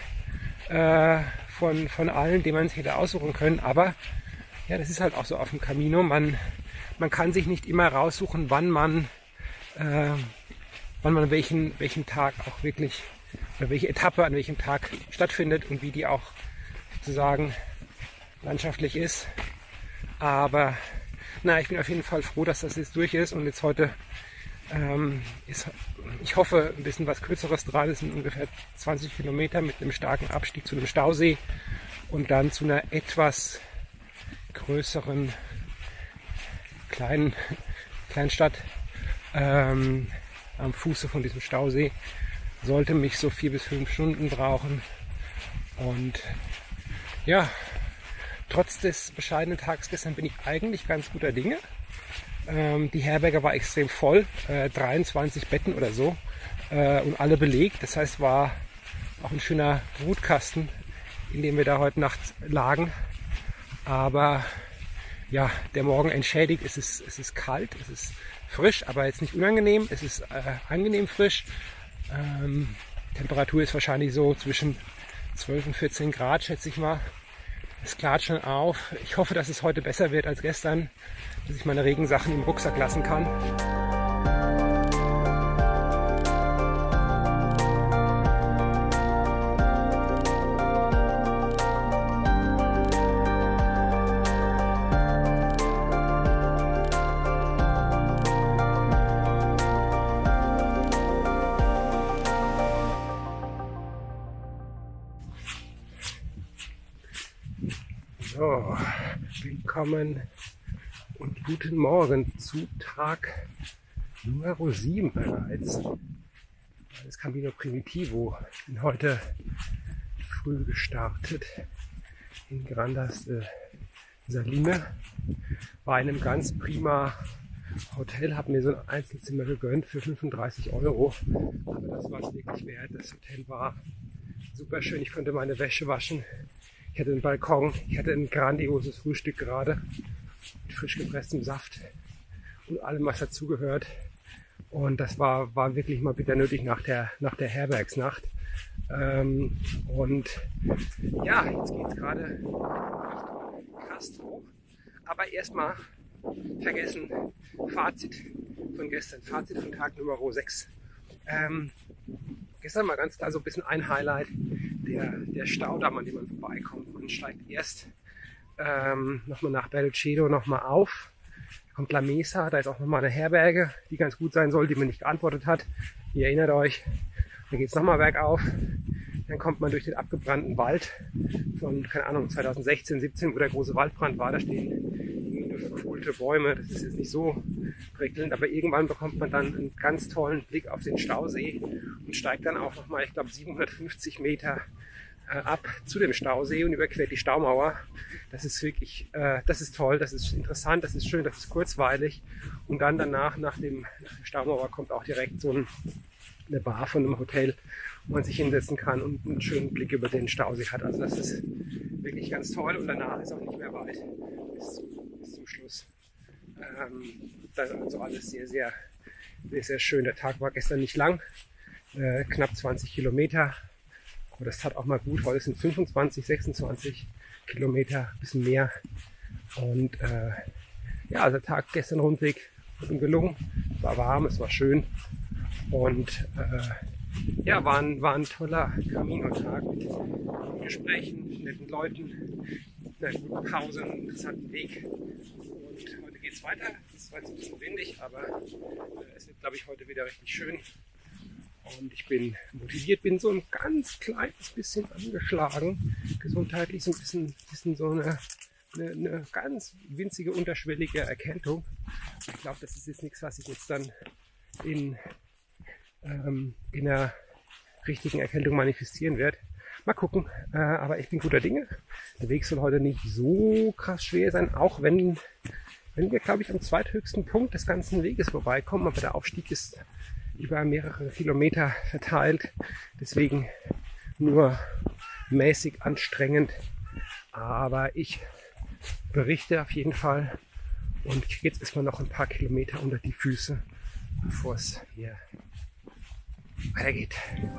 von allen, den man sich hätte aussuchen können. Aber ja, das ist halt auch so auf dem Camino. Man kann sich nicht immer raussuchen, wann man welchen Tag auch wirklich, oder welche Etappe an welchem Tag stattfindet und wie die auch sozusagen landschaftlich ist. Aber na, ich bin auf jeden Fall froh, dass das jetzt durch ist und jetzt heute ist, ich hoffe, ein bisschen was Kürzeres dran. Es sind ungefähr 20 Kilometer mit einem starken Abstieg zu einem Stausee und dann zu einer etwas größeren Kleinstadt am Fuße von diesem Stausee. Sollte mich so 4 bis 5 Stunden brauchen. Und ja, trotz des bescheidenen Tages gestern bin ich eigentlich ganz guter Dinge. Die Herberge war extrem voll, 23 Betten oder so und alle belegt. Das heißt, war auch ein schöner Brutkasten, in dem wir da heute Nacht lagen. Aber ja, der Morgen entschädigt. Es ist kalt, es ist frisch, aber jetzt nicht unangenehm. Es ist angenehm frisch. Temperatur ist wahrscheinlich so zwischen 12 und 14 Grad, schätze ich mal. Es klart schon auf. Ich hoffe, dass es heute besser wird als gestern, dass ich meine Regensachen im Rucksack lassen kann. So, willkommen und guten Morgen zu Tag Nummer 7 bereits. Das Camino Primitivo. Ich bin heute früh gestartet in Grandas de Salime. Bei einem ganz prima Hotel, habe mir so ein Einzelzimmer gegönnt für 35 €. Aber das war es wirklich wert. Das Hotel war super schön. Ich konnte meine Wäsche waschen. Ich hatte einen Balkon, ich hatte ein grandioses Frühstück gerade mit frisch gepresstem Saft und allem, was dazugehört. Und das war wirklich mal bitter nötig nach der Herbergsnacht. Und ja, jetzt geht's gerade Richtung Castro. Aber erstmal vergessen, Fazit von gestern, Fazit von Tag Nummer 6. Gestern mal ganz klar so ein bisschen ein Highlight, der Staudamm, an dem man vorbeikommt. Man steigt erst nochmal nach Berrucedo nochmal auf. Da kommt La Mesa, da ist auch nochmal eine Herberge, die ganz gut sein soll, die mir nicht geantwortet hat. Ihr erinnert euch. Dann geht es nochmal bergauf. Dann kommt man durch den abgebrannten Wald von, keine Ahnung, 2016, 17, wo der große Waldbrand war. Da stehen irgendwie nur verkohlte Bäume. Das ist jetzt nicht so prickelnd, aber irgendwann bekommt man dann einen ganz tollen Blick auf den Stausee und steigt dann auch nochmal, ich glaube, 750 Meter ab zu dem Stausee und überquert die Staumauer. Das ist wirklich, das ist toll, das ist interessant, das ist schön, das ist kurzweilig. Und dann danach, nach der Staumauer, kommt auch direkt so eine Bar von einem Hotel, wo man sich hinsetzen kann und einen schönen Blick über den Stausee hat. Also das ist wirklich ganz toll und danach ist auch nicht mehr weit bis zum Schluss. Das ist also alles sehr, sehr, sehr, sehr schön. Der Tag war gestern nicht lang, knapp 20 Kilometer. Aber das tat auch mal gut. Heute sind 25, 26 Kilometer, ein bisschen mehr. Und ja, also der Tag gestern Rundweg gut gelungen. Es war warm, es war schön. Und ja, war ein toller Camino-Tag mit Gesprächen, netten Leuten, einer guten Pause, einem interessanten Weg. Und heute geht es weiter. Es war jetzt ein bisschen windig, aber es wird, glaube ich, heute wieder richtig schön. Und ich bin motiviert, bin so ein ganz kleines bisschen angeschlagen, gesundheitlich so ein bisschen so eine ganz winzige, unterschwellige Erkältung. Ich glaube, das ist jetzt nichts, was ich jetzt dann in einer richtigen Erkältung manifestieren wird. Mal gucken, aber ich bin guter Dinge. Der Weg soll heute nicht so krass schwer sein, auch wenn wir, glaube ich, am zweithöchsten Punkt des ganzen Weges vorbeikommen. Aber der Aufstieg ist über mehrere Kilometer verteilt, deswegen nur mäßig anstrengend. Aber ich berichte auf jeden Fall und kriege jetzt erstmal noch ein paar Kilometer unter die Füße, bevor es hier weitergeht.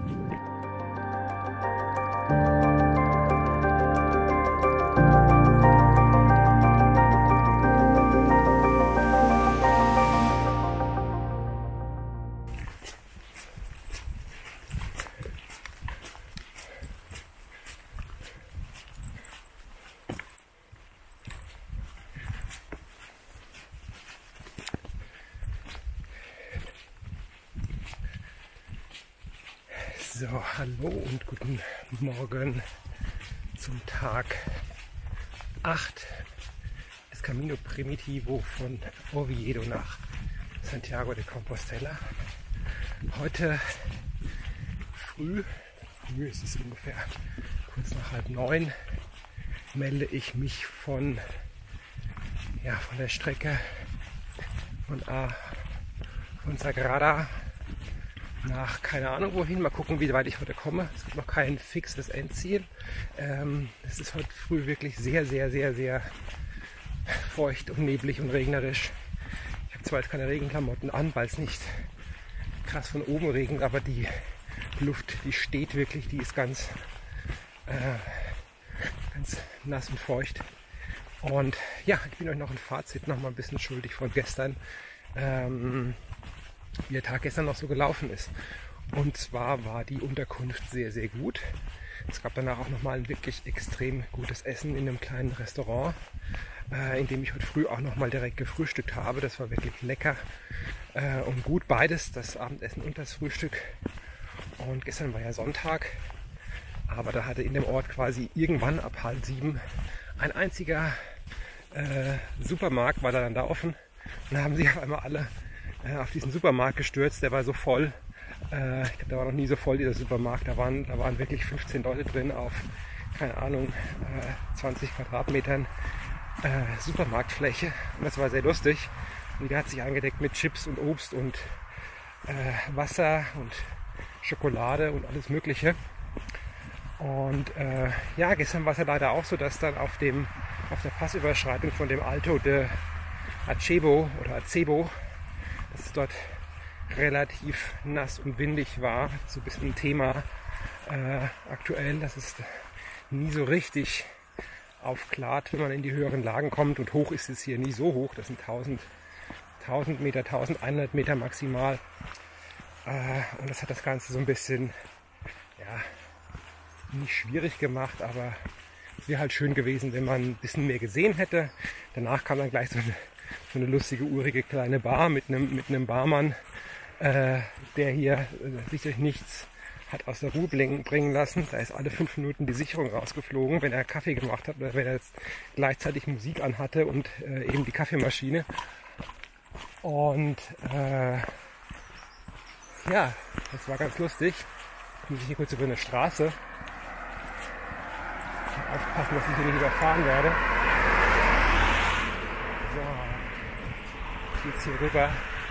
So, hallo und guten Morgen zum Tag 8 des Camino Primitivo von Oviedo nach Santiago de Compostela. Heute früh ist es ungefähr kurz nach 8:30, melde ich mich von der Strecke von Sagrada nach keine Ahnung wohin. Mal gucken, wie weit ich heute komme. Es gibt noch kein fixes Endziel. Es ist heute früh wirklich sehr, sehr, sehr, sehr feucht und neblig und regnerisch. Ich habe zwar jetzt keine Regenklamotten an, weil es nicht krass von oben regnet, aber die Luft, die steht wirklich, die ist ganz nass und feucht. Und ja, ich bin euch noch ein Fazit noch mal ein bisschen schuldig von gestern. Wie der Tag gestern noch so gelaufen ist. Und zwar war die Unterkunft sehr, sehr gut. Es gab danach auch nochmal ein wirklich extrem gutes Essen in einem kleinen Restaurant, in dem ich heute früh auch nochmal direkt gefrühstückt habe. Das war wirklich lecker und gut, beides, das Abendessen und das Frühstück. Und gestern war ja Sonntag, aber da hatte in dem Ort quasi irgendwann ab 6:30 ein einziger Supermarkt, war dann da offen. Und da haben sie auf einmal alle auf diesen Supermarkt gestürzt, der war so voll. Ich glaube, der war noch nie so voll, dieser Supermarkt. Da waren wirklich 15 Leute drin auf, keine Ahnung, 20 Quadratmetern Supermarktfläche. Und das war sehr lustig. Und der hat sich eingedeckt mit Chips und Obst und Wasser und Schokolade und alles Mögliche. Und gestern war es ja leider auch so, dass dann auf der Passüberschreitung von dem Alto de Acebo, dass es dort relativ nass und windig war. So ein bisschen ein Thema aktuell, dass es nie so richtig aufklart, wenn man in die höheren Lagen kommt. Und hoch ist es hier nie so hoch. Das sind 1000 Meter, 1100 Meter maximal. Und das hat das Ganze so ein bisschen, nicht schwierig gemacht, aber es wäre halt schön gewesen, wenn man ein bisschen mehr gesehen hätte. Danach kam dann gleich so eine lustige, urige kleine Bar mit einem Barmann, der hier sich durch nichts hat aus der Ruhe bringen lassen. Da ist alle 5 Minuten die Sicherung rausgeflogen, wenn er Kaffee gemacht hat oder wenn er jetzt gleichzeitig Musik anhatte und eben die Kaffeemaschine. Und das war ganz lustig. Jetzt muss ich hier kurz über eine Straße aufpassen, dass ich hier nicht überfahren werde. So, geht's hier rüber.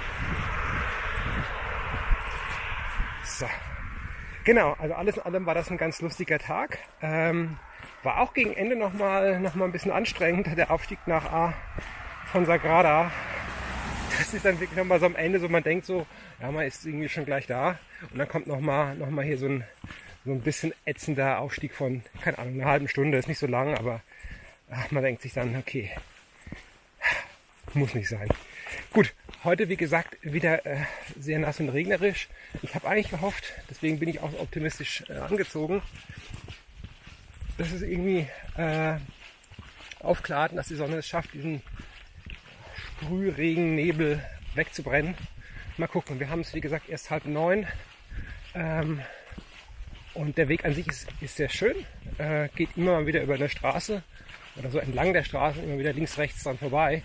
So. Genau, also alles in allem war das ein ganz lustiger Tag. War auch gegen Ende noch mal ein bisschen anstrengend, der Aufstieg nach von Sagrada. Das ist dann wirklich nochmal so am Ende, so man denkt so, ja, man ist irgendwie schon gleich da. Und dann kommt noch mal hier so ein bisschen ätzender Aufstieg von, keine Ahnung, einer halben Stunde. Ist nicht so lang, aber man denkt sich dann, okay, muss nicht sein. Gut, heute wie gesagt wieder sehr nass und regnerisch. Ich habe eigentlich gehofft, deswegen bin ich auch optimistisch angezogen, dass es irgendwie aufklart und dass die Sonne es schafft, diesen Sprühregen, Nebel wegzubrennen. Mal gucken, wir haben es wie gesagt erst 8:30. Und der Weg an sich ist sehr schön, geht immer mal wieder über eine Straße oder so entlang der Straße, immer wieder links, rechts dran vorbei.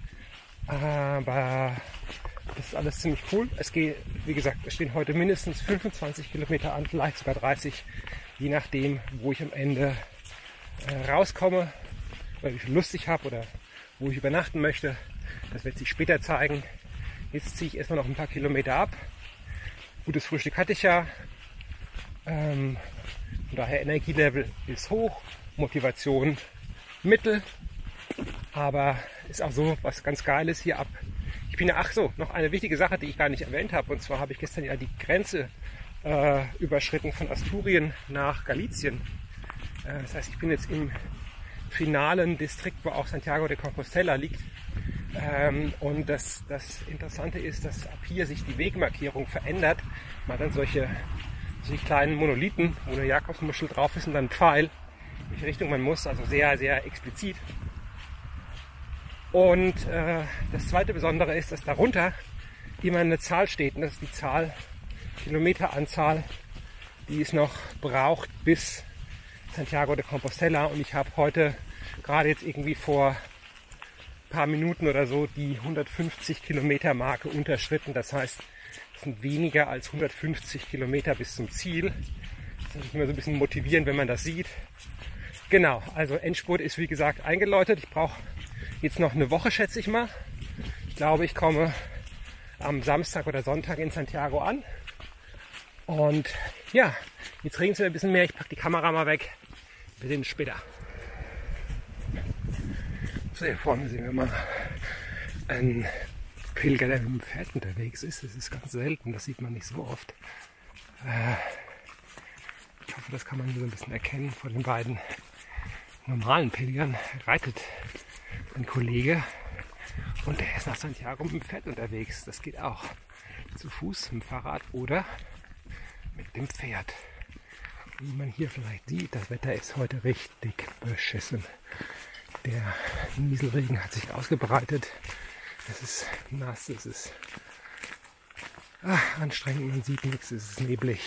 Aber das ist alles ziemlich cool. Es geht, wie gesagt, es stehen heute mindestens 25 Kilometer an, vielleicht sogar 30, je nachdem, wo ich am Ende rauskomme, oder wie viel Lust ich habe oder wo ich übernachten möchte. Das wird sich später zeigen. Jetzt ziehe ich erstmal noch ein paar Kilometer ab. Gutes Frühstück hatte ich ja. Von daher Energielevel ist hoch, Motivation mittel. Aber ist auch so was ganz Geiles hier ab. Ich bin ja, noch eine wichtige Sache, die ich gar nicht erwähnt habe. Und zwar habe ich gestern ja die Grenze überschritten von Asturien nach Galicien. Das heißt, ich bin jetzt im finalen Distrikt, wo auch Santiago de Compostela liegt. Und das Interessante ist, dass ab hier sich die Wegmarkierung verändert. Man hat dann solche kleinen Monolithen, wo eine Jakobsmuschel drauf ist und dann ein Pfeil, in welche Richtung man muss. Also sehr, sehr explizit. Und das zweite Besondere ist, dass darunter immer eine Zahl steht. Und das ist die Kilometeranzahl, die es noch braucht bis Santiago de Compostela. Und ich habe heute gerade jetzt irgendwie vor ein paar Minuten oder so die 150 Kilometer Marke unterschritten. Das heißt, es sind weniger als 150 Kilometer bis zum Ziel. Das ist natürlich immer so ein bisschen motivierend, wenn man das sieht. Genau, also Endspurt ist wie gesagt eingeläutet. Ich brauche jetzt noch eine Woche, schätze ich mal. Ich glaube, ich komme am Samstag oder Sonntag in Santiago an. Und ja, jetzt regnet es ein bisschen mehr. Ich packe die Kamera mal weg. Wir sehen uns später. So, hier vorne sehen wir mal einen Pilger, der mit dem Pferd unterwegs ist. Das ist ganz selten, das sieht man nicht so oft. Ich hoffe, das kann man so ein bisschen erkennen. Vor den beiden normalen Pilgern reitet ein Kollege und der ist nach Santiago mit dem Pferd unterwegs. Das geht auch zu Fuß, mit dem Fahrrad oder mit dem Pferd. Und wie man hier vielleicht sieht, das Wetter ist heute richtig beschissen. Der Nieselregen hat sich ausgebreitet. Es ist nass, es ist anstrengend, man sieht nichts, es ist neblig.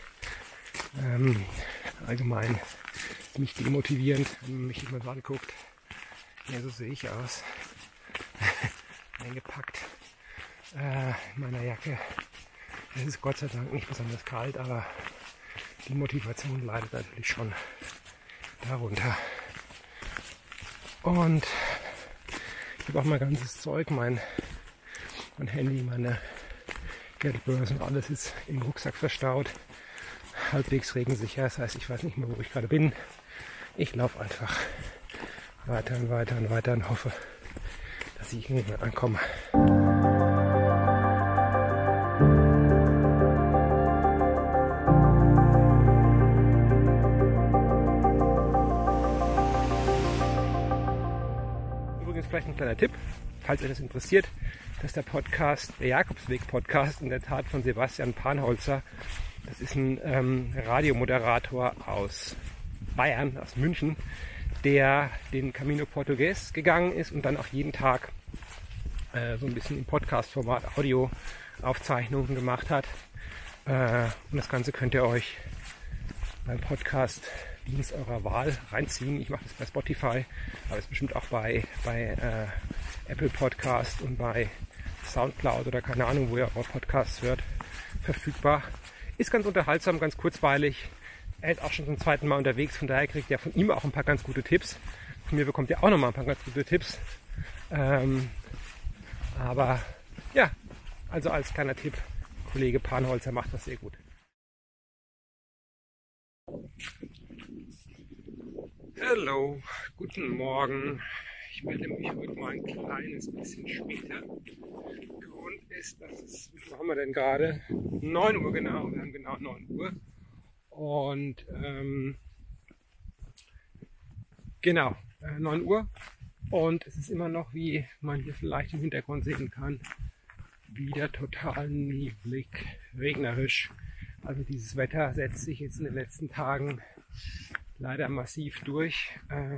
Allgemein ziemlich demotivierend, wenn man mich immer so anguckt. Ja, so sehe ich aus. Eingepackt in meiner Jacke. Es ist Gott sei Dank nicht besonders kalt, aber die Motivation leidet natürlich schon darunter. Und ich habe auch mein ganzes Zeug, mein Handy, meine Geldbörse und alles ist im Rucksack verstaut. Halbwegs regensicher, das heißt, ich weiß nicht mehr, wo ich gerade bin. Ich laufe einfach weiter und weiter und weiter und hoffe, dass ich irgendwann ankomme. Übrigens vielleicht ein kleiner Tipp, falls euch das interessiert, dass der Podcast, der Jakobsweg-Podcast, in der Tat von Sebastian Panholzer. Das ist ein Radiomoderator aus Bayern, aus München, der den Camino Portugues gegangen ist und dann auch jeden Tag so ein bisschen im Podcast-Format Audio-Aufzeichnungen gemacht hat. Und das Ganze könnt ihr euch beim Podcast-Dienst eurer Wahl reinziehen. Ich mache das bei Spotify, aber es ist bestimmt auch bei Apple Podcast und bei Soundcloud oder keine Ahnung, wo ihr eure Podcasts hört, verfügbar. Ist ganz unterhaltsam, ganz kurzweilig. Er ist auch schon zum zweiten Mal unterwegs, von daher kriegt ihr von ihm auch ein paar ganz gute Tipps. Von mir bekommt ihr auch nochmal ein paar ganz gute Tipps. Aber ja, also als kleiner Tipp, Kollege Panholzer macht das sehr gut. Hallo, guten Morgen. Ich melde mich heute mal ein kleines bisschen später. Grund ist, dass es, wie viel haben wir denn gerade? 9 Uhr genau, wir haben genau 9 Uhr. Und genau, 9 Uhr. Und es ist immer noch, wie man hier vielleicht im Hintergrund sehen kann, wieder total neblig, regnerisch. Also dieses Wetter setzt sich jetzt in den letzten Tagen leider massiv durch.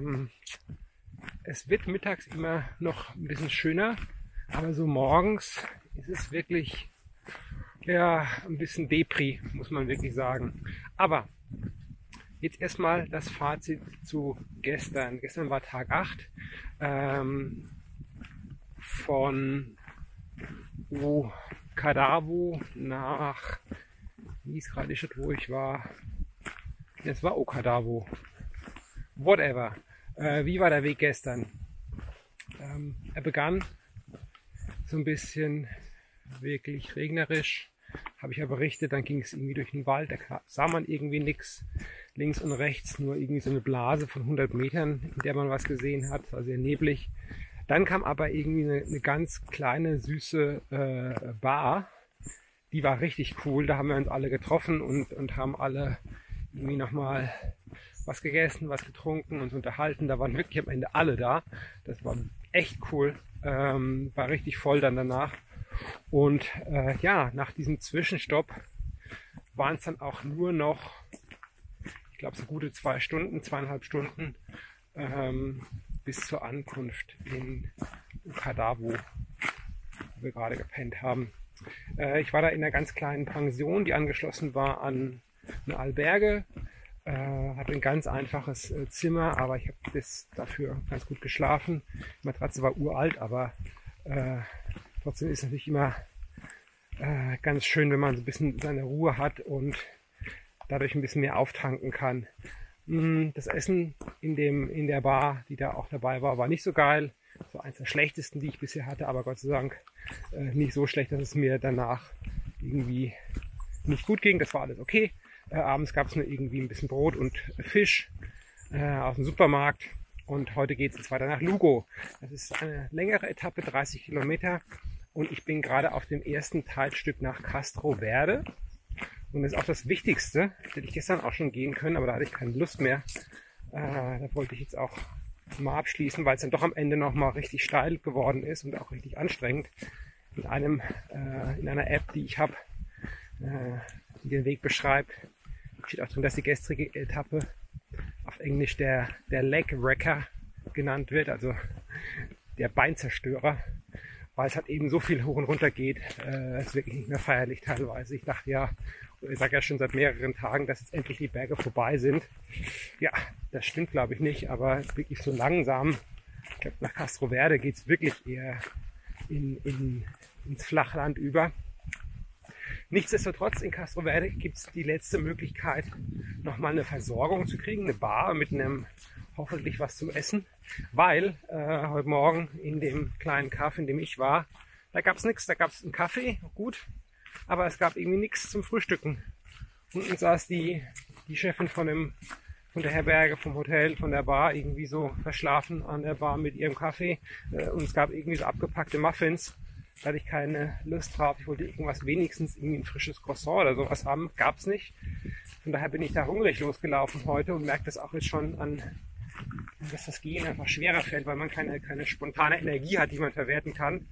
Es wird mittags immer noch ein bisschen schöner, aber so morgens ist es wirklich ja, ein bisschen Depri, muss man wirklich sagen. Aber jetzt erstmal das Fazit zu gestern. Gestern war Tag 8 von Okadabu nach, wie ist gerade die Stadt, wo ich war? Es war Okadabu. Whatever. Wie war der Weg gestern? Er begann so ein bisschen wirklich regnerisch, habe ich ja berichtet, dann ging es irgendwie durch den Wald, da sah man irgendwie nichts, links und rechts nur irgendwie so eine Blase von 100 Metern, in der man was gesehen hat, war sehr neblig. Dann kam aber irgendwie eine ganz kleine, süße Bar, die war richtig cool, da haben wir uns alle getroffen und haben alle irgendwie nochmal was gegessen, was getrunken, uns unterhalten, da waren wirklich am Ende alle da, das war echt cool, war richtig voll dann danach. Und ja, nach diesem Zwischenstopp waren es dann auch nur noch, ich glaube so gute 2 Stunden, 2,5 Stunden bis zur Ankunft in Okadabu, wo wir gerade gepennt haben. Ich war da in einer ganz kleinen Pension, die angeschlossen war an eine Alberge. Hatte ein ganz einfaches Zimmer, aber ich habe das dafür ganz gut geschlafen. Die Matratze war uralt, aber trotzdem ist es natürlich immer ganz schön, wenn man so ein bisschen seine Ruhe hat und dadurch ein bisschen mehr auftanken kann. Das Essen in der Bar, die da auch dabei war, war nicht so geil. Das war eines der schlechtesten, die ich bisher hatte, aber Gott sei Dank nicht so schlecht, dass es mir danach irgendwie nicht gut ging. Das war alles okay. Abends gab es nur irgendwie ein bisschen Brot und Fisch aus dem Supermarkt. Und heute geht es jetzt weiter nach Lugo. Das ist eine längere Etappe, 30 Kilometer. Und ich bin gerade auf dem ersten Teilstück nach Castro Verde. Und das ist auch das Wichtigste. Das hätte ich gestern auch schon gehen können, aber da hatte ich keine Lust mehr. Da wollte ich jetzt auch mal abschließen, weil es dann doch am Ende nochmal richtig steil geworden ist und auch richtig anstrengend. In einer App, die ich habe, die den Weg beschreibt, steht auch drin, dass die gestrige Etappe auf Englisch der Leg Wrecker genannt wird, also der Beinzerstörer, weil es halt eben so viel hoch und runter geht. Es ist wirklich nicht mehr feierlich teilweise. Ich dachte ja, ich sage ja schon seit mehreren Tagen, dass jetzt endlich die Berge vorbei sind. Ja, das stimmt glaube ich nicht, aber wirklich so langsam. Ich glaube, nach Castro Verde geht es wirklich eher ins Flachland über. Nichtsdestotrotz in Castro Verde gibt es die letzte Möglichkeit, nochmal eine Versorgung zu kriegen, eine Bar mit einem hoffentlich was zum Essen, weil heute Morgen in dem kleinen Café, in dem ich war, da gab es nichts, da gab es einen Kaffee, gut, aber es gab irgendwie nichts zum Frühstücken. Unten saß die Chefin von der Herberge, vom Hotel, von der Bar, irgendwie so verschlafen an der Bar mit ihrem Kaffee und es gab irgendwie so abgepackte Muffins. Da hatte ich keine Lust drauf. Ich wollte irgendwas, wenigstens irgendwie ein frisches Croissant oder sowas haben. Gab's nicht. Von daher bin ich da hungrig losgelaufen heute und merke das auch jetzt schon an, dass das Gehen einfach schwerer fällt, weil man keine spontane Energie hat, die man verwerten kann.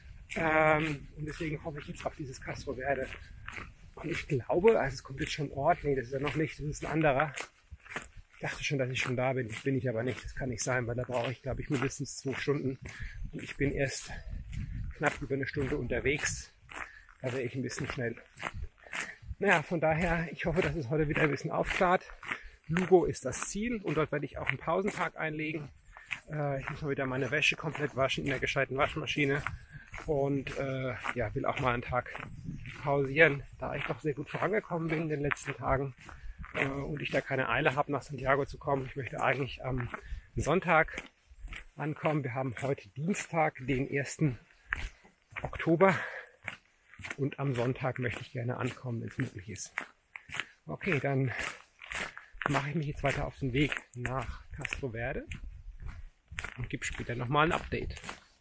Und deswegen hoffe ich jetzt auf dieses Castro Verde. Und ich glaube, also es kommt jetzt schon ein Ort. Nee, das ist ja noch nicht, das ist ein anderer. Ich dachte schon, dass ich schon da bin. Das bin ich aber nicht. Das kann nicht sein, weil da brauche ich, glaube ich, mindestens 2 Stunden. Und ich bin erst knapp über 1 Stunde unterwegs. Da wäre ich ein bisschen schnell. Naja, von daher, ich hoffe, dass es heute wieder ein bisschen aufklart. Lugo ist das Ziel und dort werde ich auch einen Pausentag einlegen. Ich muss mal wieder meine Wäsche komplett waschen in der gescheiten Waschmaschine und ja, will auch mal einen Tag pausieren, da ich doch sehr gut vorangekommen bin in den letzten Tagen und ich da keine Eile habe, nach Santiago zu kommen. Ich möchte eigentlich am Sonntag ankommen. Wir haben heute Dienstag, den 1. Oktober und am Sonntag möchte ich gerne ankommen, wenn es möglich ist. Okay, dann mache ich mich jetzt weiter auf den Weg nach Castro Verde und gebe später nochmal ein Update.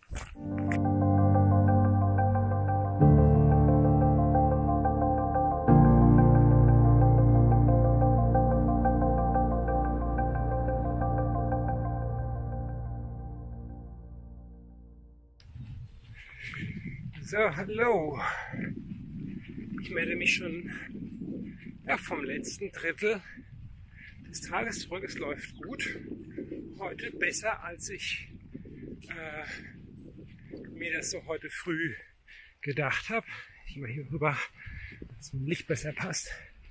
So, hallo. Ich melde mich schon vom letzten Drittel des Tages zurück. Es läuft gut. Heute besser, als ich mir das so heute früh gedacht habe. Ich mal hier rüber zum Licht besser passt.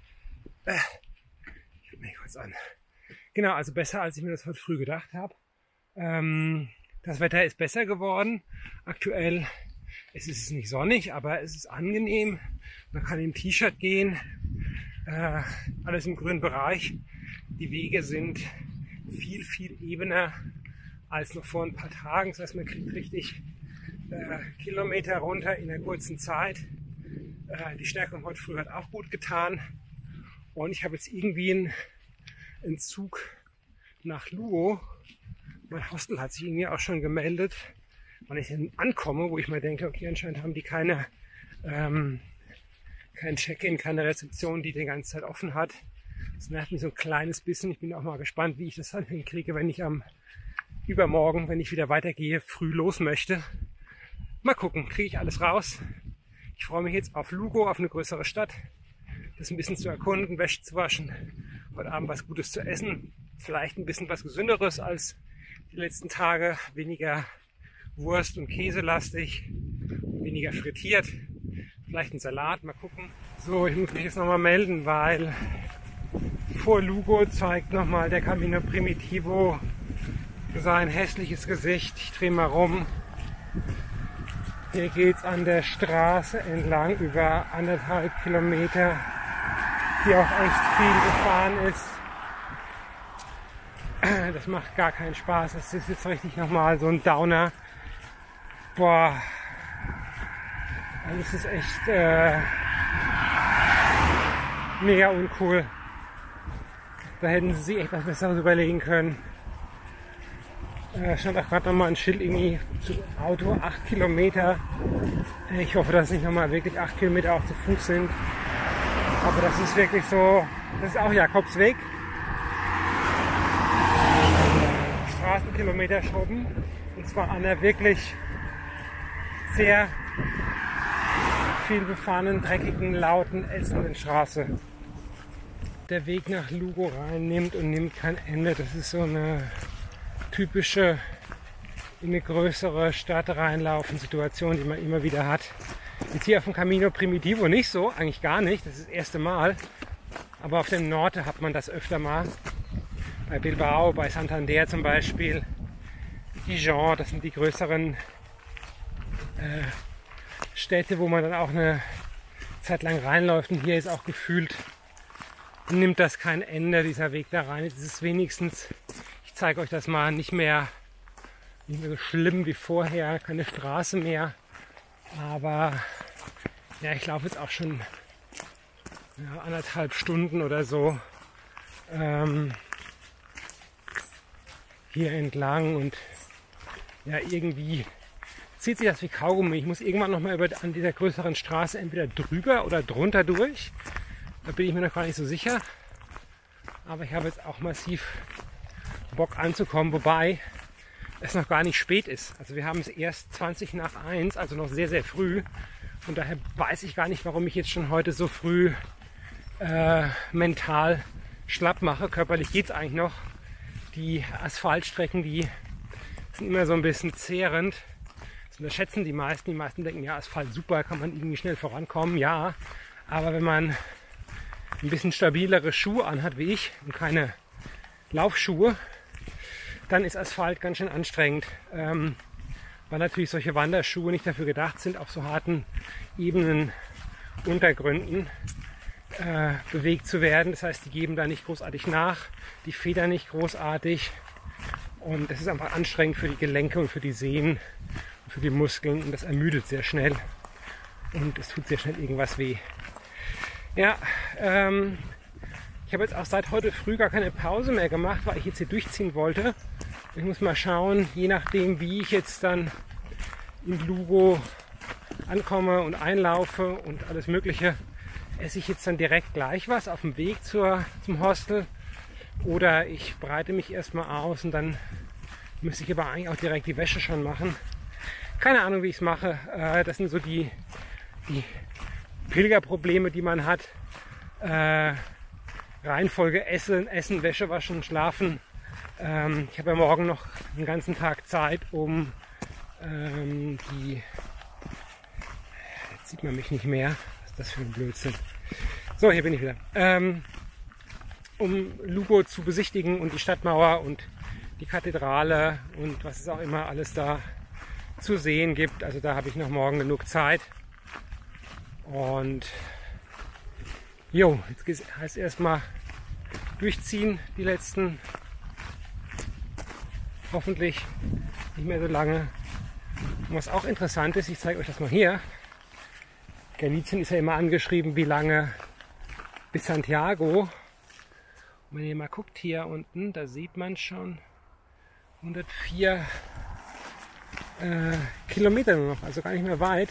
Ich gucke mich kurz an. Genau, also besser, als ich mir das heute früh gedacht habe. Das Wetter ist besser geworden. Aktuell es ist nicht sonnig, aber es ist angenehm. Man kann im T-Shirt gehen. Alles im grünen Bereich. Die Wege sind viel, viel ebener als noch vor ein paar Tagen. Das heißt, man kriegt richtig Kilometer runter in einer kurzen Zeit. Die Stärkung heute früh hat auch gut getan. Und ich habe jetzt irgendwie einen Zug nach Lugo. Mein Hostel hat sich irgendwie auch schon gemeldet, wann ich dann ankomme, wo ich mir denke, okay, anscheinend haben die kein Check-in, keine Rezeption, die die ganze Zeit offen hat. Das nervt mich so ein kleines bisschen. Ich bin auch mal gespannt, wie ich das dann hinkriege, wenn ich am übermorgen, wenn ich wieder weitergehe, früh los möchte. Mal gucken, kriege ich alles raus. Ich freue mich jetzt auf Lugo, auf eine größere Stadt, das ein bisschen zu erkunden, Wäsche zu waschen, heute Abend was Gutes zu essen, vielleicht ein bisschen was Gesünderes als die letzten Tage, weniger Wurst- und Käselastig, weniger frittiert, vielleicht ein Salat, mal gucken. So, ich muss mich jetzt nochmal melden, weil vor Lugo zeigt nochmal der Camino Primitivo sein hässliches Gesicht. Ich drehe mal rum. Hier geht es an der Straße entlang über 1,5 Kilometer, die auch echt viel gefahren ist. Das macht gar keinen Spaß. Das ist jetzt richtig nochmal so ein Downer. Boah, das ist echt mega uncool. Da hätten sie sich echt was Besseres überlegen können. Stand auch gerade nochmal ein Schild irgendwie zu Auto, 8 Kilometer. Ich hoffe, dass es nicht nochmal wirklich 8 Kilometer auch zu Fuß sind. Aber das ist wirklich so, das ist auch Jakobsweg. Straßenkilometer schrubben. Und zwar an einer wirklich sehr viel befahrenen, dreckigen, lauten, ätzenden Straße. Der Weg nach Lugo rein nimmt und nimmt kein Ende. Das ist so eine typische in eine größere Stadt reinlaufen Situation, die man immer wieder hat. Jetzt hier auf dem Camino Primitivo nicht so, eigentlich gar nicht, das ist das erste Mal. Aber auf dem Norte hat man das öfter mal. Bei Bilbao, bei Santander zum Beispiel, Dijon, das sind die größeren Städte, wo man dann auch eine Zeit lang reinläuft. Und hier ist auch gefühlt, nimmt das kein Ende, dieser Weg da rein. Es ist wenigstens, ich zeige euch das mal, nicht mehr so schlimm wie vorher, keine Straße mehr. Aber ja, ich laufe jetzt auch schon 1,5 Stunden oder so hier entlang und ja, irgendwie zieht sich das wie Kaugummi. Ich muss irgendwann nochmal an dieser größeren Straße entweder drüber oder drunter durch. Da bin ich mir noch gar nicht so sicher. Aber ich habe jetzt auch massiv Bock anzukommen, wobei es noch gar nicht spät ist. Also wir haben es erst 20 nach 1, also noch sehr, sehr früh. Und daher weiß ich gar nicht, warum ich jetzt schon heute so früh mental schlapp mache. Körperlich geht es eigentlich noch. Die Asphaltstrecken, die sind immer so ein bisschen zehrend. Das unterschätzen die meisten. Die meisten denken, ja, Asphalt super, kann man irgendwie schnell vorankommen. Ja, aber wenn man ein bisschen stabilere Schuhe anhat wie ich und keine Laufschuhe, dann ist Asphalt ganz schön anstrengend, weil natürlich solche Wanderschuhe nicht dafür gedacht sind, auf so harten, ebenen Untergründen bewegt zu werden. Das heißt, die geben da nicht großartig nach, die federn nicht großartig und das ist einfach anstrengend für die Gelenke und für die Sehnen und für die Muskeln und das ermüdet sehr schnell und es tut sehr schnell irgendwas weh. Ja, ich habe jetzt auch seit heute früh gar keine Pause mehr gemacht, weil ich jetzt hier durchziehen wollte. Ich muss mal schauen, je nachdem wie ich jetzt dann in Lugo ankomme und einlaufe und alles Mögliche, esse ich jetzt dann direkt gleich was auf dem Weg zum Hostel oder ich breite mich erstmal aus und dann müsste ich aber eigentlich auch direkt die Wäsche schon machen. Keine Ahnung, wie ich es mache. Das sind so die Pilgerprobleme, die man hat. Reihenfolge Essen, Wäsche waschen, schlafen. Ich habe ja morgen noch einen ganzen Tag Zeit, um jetzt sieht man mich nicht mehr. Was ist das für ein Blödsinn? So, hier bin ich wieder. Um Lugo zu besichtigen und die Stadtmauer und die Kathedrale und was es auch immer alles da zu sehen gibt. Also da habe ich noch morgen genug Zeit. Und jo, jetzt heißt erstmal durchziehen die letzten, hoffentlich nicht mehr so lange. Und was auch interessant ist, ich zeige euch das mal hier. Galicien ist ja immer angeschrieben, wie lange bis Santiago. Und wenn ihr mal guckt hier unten, da sieht man schon 104 Kilometer nur noch, also gar nicht mehr weit.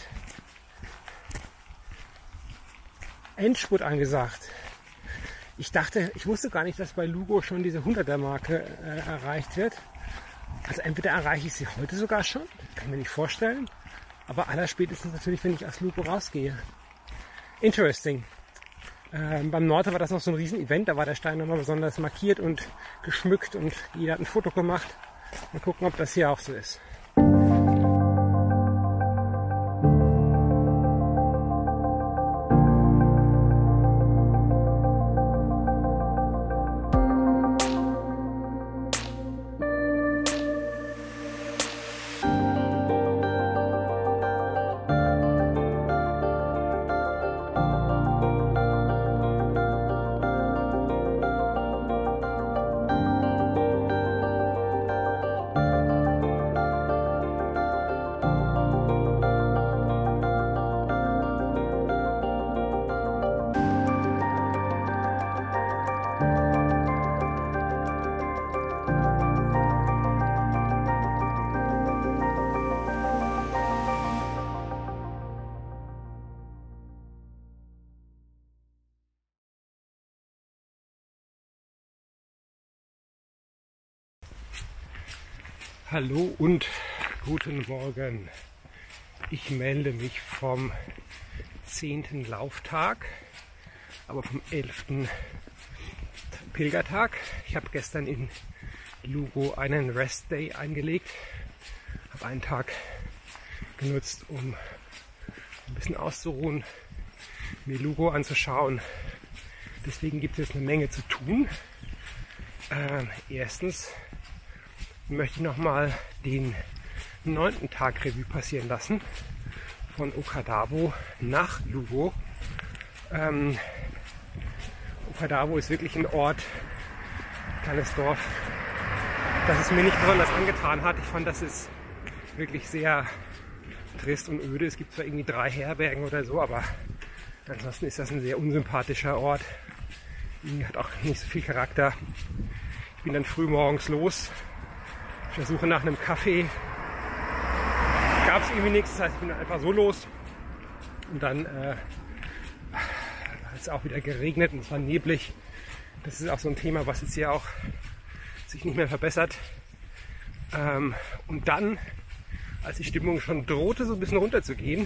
Endspurt angesagt. Ich wusste gar nicht, dass bei Lugo schon diese 100er-Marke erreicht wird. Also entweder erreiche ich sie heute sogar schon, kann ich mir nicht vorstellen. Aber allerspätestens natürlich, wenn ich aus Lugo rausgehe. Interesting. Beim Norte war das noch so ein Riesen-Event, da war der Stein nochmal besonders markiert und geschmückt und jeder hat ein Foto gemacht. Mal gucken, ob das hier auch so ist. Hallo und guten Morgen. Ich melde mich vom 10. Lauftag, aber vom 11. Pilgertag. Ich habe gestern in Lugo einen Rest Day eingelegt, habe einen Tag genutzt, um ein bisschen auszuruhen, mir Lugo anzuschauen. Deswegen gibt es jetzt eine Menge zu tun. Erstens möchte ich nochmal den 9. Tag Revue passieren lassen, von Ocadavo nach Lugo. Ocadavo ist wirklich ein Ort, ein kleines Dorf, das es mir nicht besonders angetan hat. Ich fand, das ist wirklich sehr trist und öde. Es gibt zwar irgendwie 3 Herbergen oder so, aber ansonsten ist das ein sehr unsympathischer Ort. Hat auch nicht so viel Charakter. Ich bin dann früh morgens los. Auf der Suche nach einem Kaffee gab es irgendwie nichts, das heißt, ich bin dann einfach so los und dann hat es auch wieder geregnet und es war neblig. Das ist auch so ein Thema, was jetzt hier auch sich nicht mehr verbessert. Und dann, als die Stimmung schon drohte, so ein bisschen runterzugehen,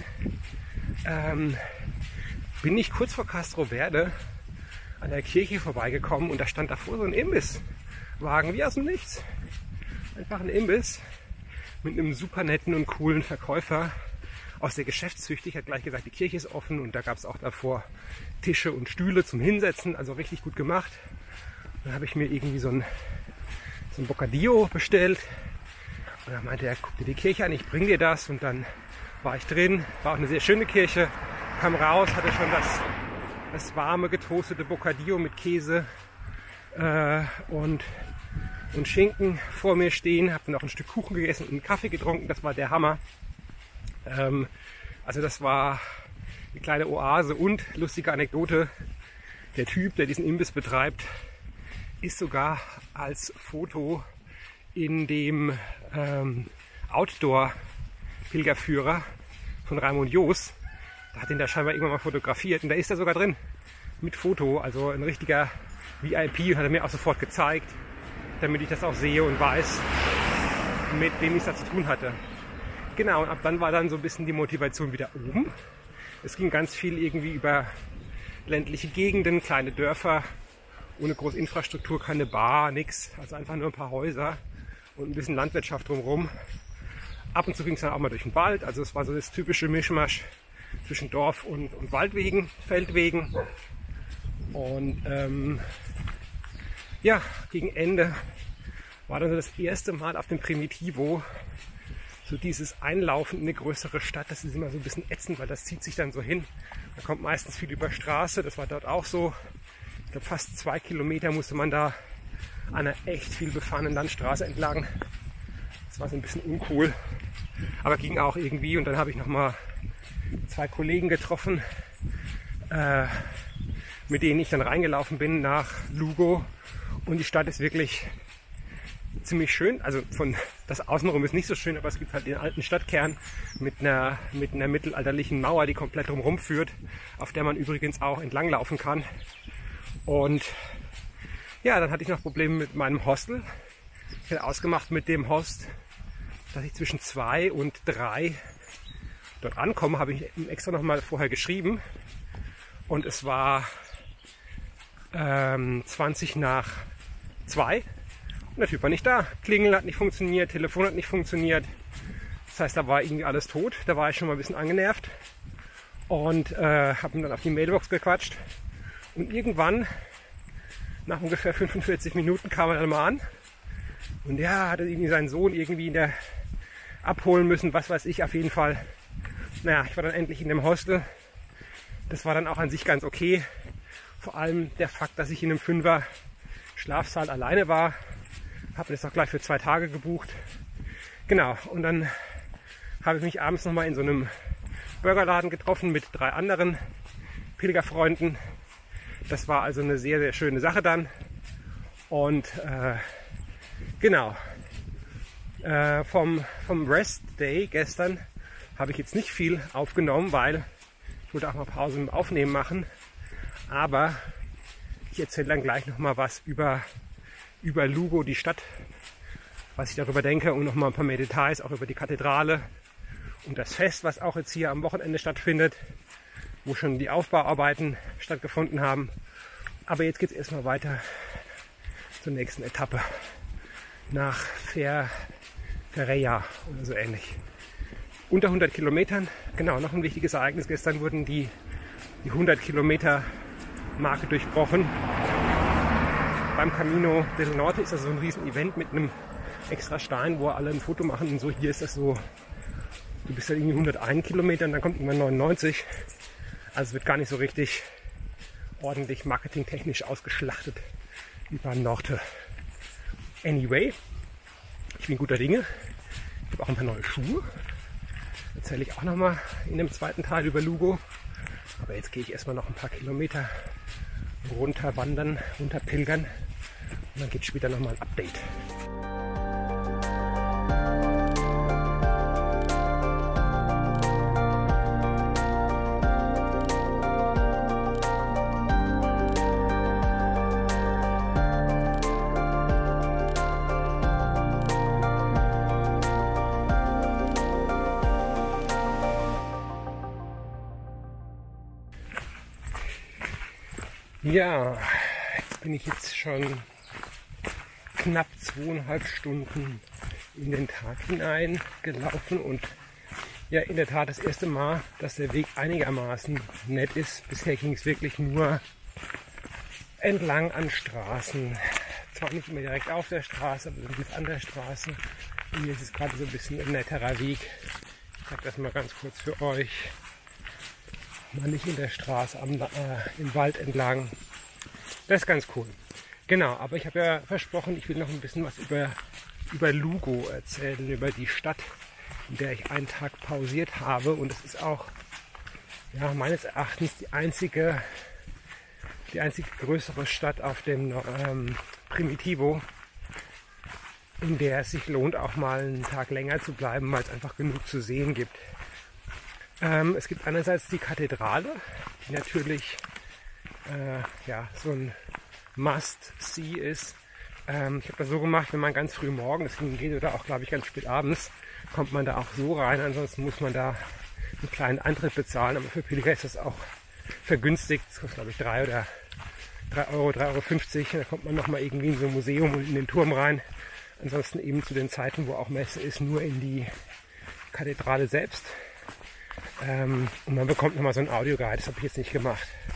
bin ich kurz vor Castroverde an der Kirche vorbeigekommen und da stand davor so ein Imbisswagen wie aus dem Nichts. Einfach ein Imbiss mit einem super netten und coolen Verkäufer aus der Geschäftszüchtig. Hat gleich gesagt, die Kirche ist offen und da gab es auch davor Tische und Stühle zum Hinsetzen, also richtig gut gemacht. Dann habe ich mir irgendwie so ein Bocadillo bestellt und dann meinte er, guck dir die Kirche an, ich bring dir das. Und dann war ich drin, war auch eine sehr schöne Kirche, kam raus, hatte schon das warme getoastete Bocadillo mit Käse und Schinken vor mir stehen, habe dann noch ein Stück Kuchen gegessen und einen Kaffee getrunken, das war der Hammer. Also das war eine kleine Oase und lustige Anekdote, der Typ, der diesen Imbiss betreibt, ist sogar als Foto in dem Outdoor-Pilgerführer von Raimund Joos, da hat ihn da scheinbar irgendwann mal fotografiert und da ist er sogar drin mit Foto, also ein richtiger VIP, hat er mir auch sofort gezeigt, damit ich das auch sehe und weiß, mit wem ich es da zu tun hatte. Genau, und ab dann war dann so ein bisschen die Motivation wieder oben. Es ging ganz viel irgendwie über ländliche Gegenden, kleine Dörfer, ohne große Infrastruktur, keine Bar, nix. Also einfach nur ein paar Häuser und ein bisschen Landwirtschaft drumherum. Ab und zu ging es dann auch mal durch den Wald. Also es war so das typische Mischmasch zwischen Dorf und Waldwegen, Feldwegen. Und ja, gegen Ende war dann so das erste Mal auf dem Primitivo so dieses Einlaufen in eine größere Stadt. Das ist immer so ein bisschen ätzend, weil das zieht sich dann so hin. Da kommt meistens viel über Straße, das war dort auch so. Ich glaube, fast 2 Kilometer musste man da an einer echt viel befahrenen Landstraße entlang. Das war so ein bisschen uncool, aber ging auch irgendwie. Und dann habe ich nochmal 2 Kollegen getroffen, mit denen ich dann reingelaufen bin nach Lugo. Und die Stadt ist wirklich ziemlich schön. Also das Außenrum ist nicht so schön, aber es gibt halt den alten Stadtkern mit einer mittelalterlichen Mauer, die komplett drumherum führt, auf der man übrigens auch entlanglaufen kann. Und ja, dann hatte ich noch Probleme mit meinem Hostel. Ich hatte ausgemacht mit dem Host, dass ich zwischen 2 und 3 dort ankomme. Habe ich ihm extra nochmal vorher geschrieben. Und es war 20 nach 2. Und der Typ war nicht da. Klingeln hat nicht funktioniert, Telefon hat nicht funktioniert. Das heißt, da war irgendwie alles tot. Da war ich schon mal ein bisschen angenervt. Und habe ihm dann auf die Mailbox gequatscht. Und irgendwann, nach ungefähr 45 Minuten, kam er dann mal an. Und ja, hatte irgendwie seinen Sohn irgendwie abholen müssen, was weiß ich, auf jeden Fall. Naja, ich war dann endlich in dem Hostel. Das war dann auch an sich ganz okay. Vor allem der Fakt, dass ich in einem 5er Schlafsaal alleine war. Habe das auch gleich für 2 Tage gebucht. Genau, und dann habe ich mich abends nochmal in so einem Burgerladen getroffen mit 3 anderen Pilgerfreunden. Das war also eine sehr, sehr schöne Sache dann. Und genau, vom Rest Day gestern habe ich jetzt nicht viel aufgenommen, weil ich wollte auch mal Pause mit dem Aufnehmen machen. Aber ich erzähle dann gleich nochmal was über Lugo, die Stadt, was ich darüber denke, und nochmal ein paar mehr Details, auch über die Kathedrale und das Fest, was auch jetzt hier am Wochenende stattfindet, wo schon die Aufbauarbeiten stattgefunden haben. Aber jetzt geht es erstmal weiter zur nächsten Etappe nach Ferreira oder so ähnlich. Unter 100 Kilometern, genau, noch ein wichtiges Ereignis. Gestern wurden die 100 Kilometer Marke durchbrochen. Beim Camino del Norte ist das so ein riesen Event mit einem extra Stein, wo alle ein Foto machen und so. Hier ist das so, du bist ja irgendwie 101 Kilometer und dann kommt irgendwann 99. Also es wird gar nicht so richtig ordentlich marketingtechnisch ausgeschlachtet wie beim Norte. Anyway, ich bin guter Dinge. Ich habe auch ein paar neue Schuhe. Erzähle ich auch nochmal in dem zweiten Teil über Lugo. Aber jetzt gehe ich erstmal noch ein paar Kilometer runter wandern, runter pilgern. Und dann gibt es später nochmal ein Update. Ja, jetzt bin ich jetzt schon knapp 2,5 Stunden in den Tag hinein gelaufen und ja, in der Tat das erste Mal, dass der Weg einigermaßen nett ist. Bisher ging es wirklich nur entlang an Straßen. Zwar nicht immer direkt auf der Straße, aber irgendwie an der Straße. Und hier ist es gerade so ein bisschen ein netterer Weg. Ich sage das mal ganz kurz für euch. Mal nicht in der Straße, im Wald entlang. Das ist ganz cool. Genau, aber ich habe ja versprochen, ich will noch ein bisschen was über Lugo erzählen, über die Stadt, in der ich einen Tag pausiert habe. Und es ist auch ja, meines Erachtens die einzige größere Stadt auf dem Primitivo, in der es sich lohnt, auch mal einen Tag länger zu bleiben, weil es einfach genug zu sehen gibt. Es gibt einerseits die Kathedrale, die natürlich ja, so ein Must-See ist. Ich habe das so gemacht, wenn man ganz früh morgens hingeht oder auch, glaube ich, ganz spät abends, kommt man da auch so rein. Ansonsten muss man da einen kleinen Eintritt bezahlen. Aber für Pilger ist das auch vergünstigt. Das kostet, glaube ich, 3 Euro, 3,50 Euro. Da kommt man nochmal irgendwie in so ein Museum und in den Turm rein. Ansonsten eben zu den Zeiten, wo auch Messe ist, nur in die Kathedrale selbst. Und man bekommt nochmal so ein Audioguide, das habe ich jetzt nicht gemacht.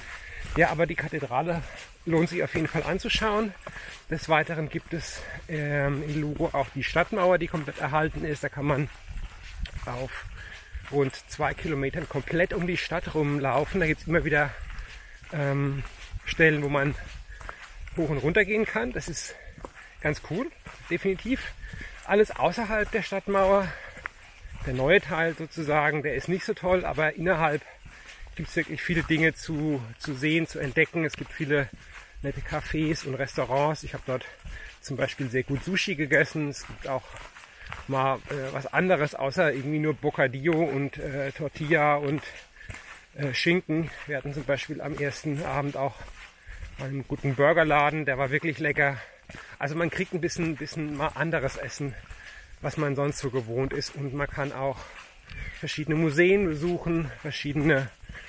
Ja, aber die Kathedrale lohnt sich auf jeden Fall anzuschauen. Des Weiteren gibt es in Lugo auch die Stadtmauer, die komplett erhalten ist. Da kann man auf rund 2 Kilometern komplett um die Stadt rumlaufen. Da gibt es immer wieder Stellen, wo man hoch und runter gehen kann. Das ist ganz cool, definitiv. Alles außerhalb der Stadtmauer, der neue Teil sozusagen, der ist nicht so toll, aber innerhalb gibt es wirklich viele Dinge zu sehen, zu entdecken. Es gibt viele nette Cafés und Restaurants. Ich habe dort zum Beispiel sehr gut Sushi gegessen. Es gibt auch mal was anderes, außer irgendwie nur Bocadillo und Tortilla und Schinken. Wir hatten zum Beispiel am ersten Abend auch einen guten Burgerladen, der war wirklich lecker. Also man kriegt ein bisschen mal anderes Essen, was man sonst so gewohnt ist. Und man kann auch verschiedene Museen besuchen, verschiedene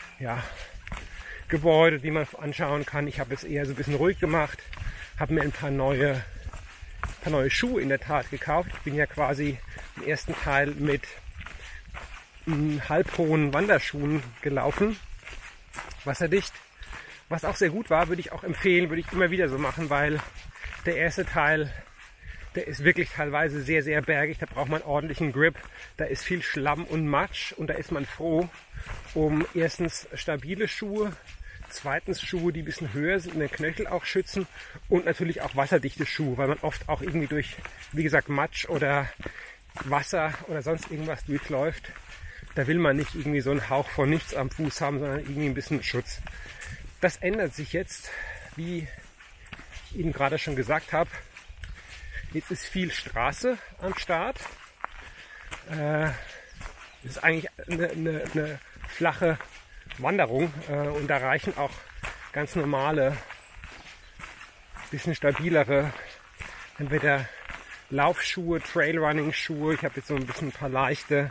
Gebäude, die man anschauen kann. Ich habe es eher so ein bisschen ruhig gemacht, habe mir ein paar neue Schuhe in der Tat gekauft. Ich bin ja quasi im ersten Teil mit halbhohen Wanderschuhen gelaufen, wasserdicht. Was auch sehr gut war, würde ich auch empfehlen, würde ich immer wieder so machen, weil der erste Teil, der ist wirklich teilweise sehr, sehr bergig. Da braucht man ordentlichen Grip. Da ist viel Schlamm und Matsch und da ist man froh um erstens stabile Schuhe, zweitens Schuhe, die ein bisschen höher sind und den Knöchel auch schützen und natürlich auch wasserdichte Schuhe, weil man oft auch irgendwie durch, wie gesagt, Matsch oder Wasser oder sonst irgendwas durchläuft. Da will man nicht irgendwie so einen Hauch von nichts am Fuß haben, sondern irgendwie ein bisschen Schutz. Das ändert sich jetzt, wie ich eben gerade schon gesagt habe. Jetzt ist viel Straße am Start. Es ist eigentlich eine flache Wanderung und da reichen auch ganz normale, bisschen stabilere, entweder Laufschuhe, Trailrunning-Schuhe. Ich habe jetzt so ein bisschen ein paar leichte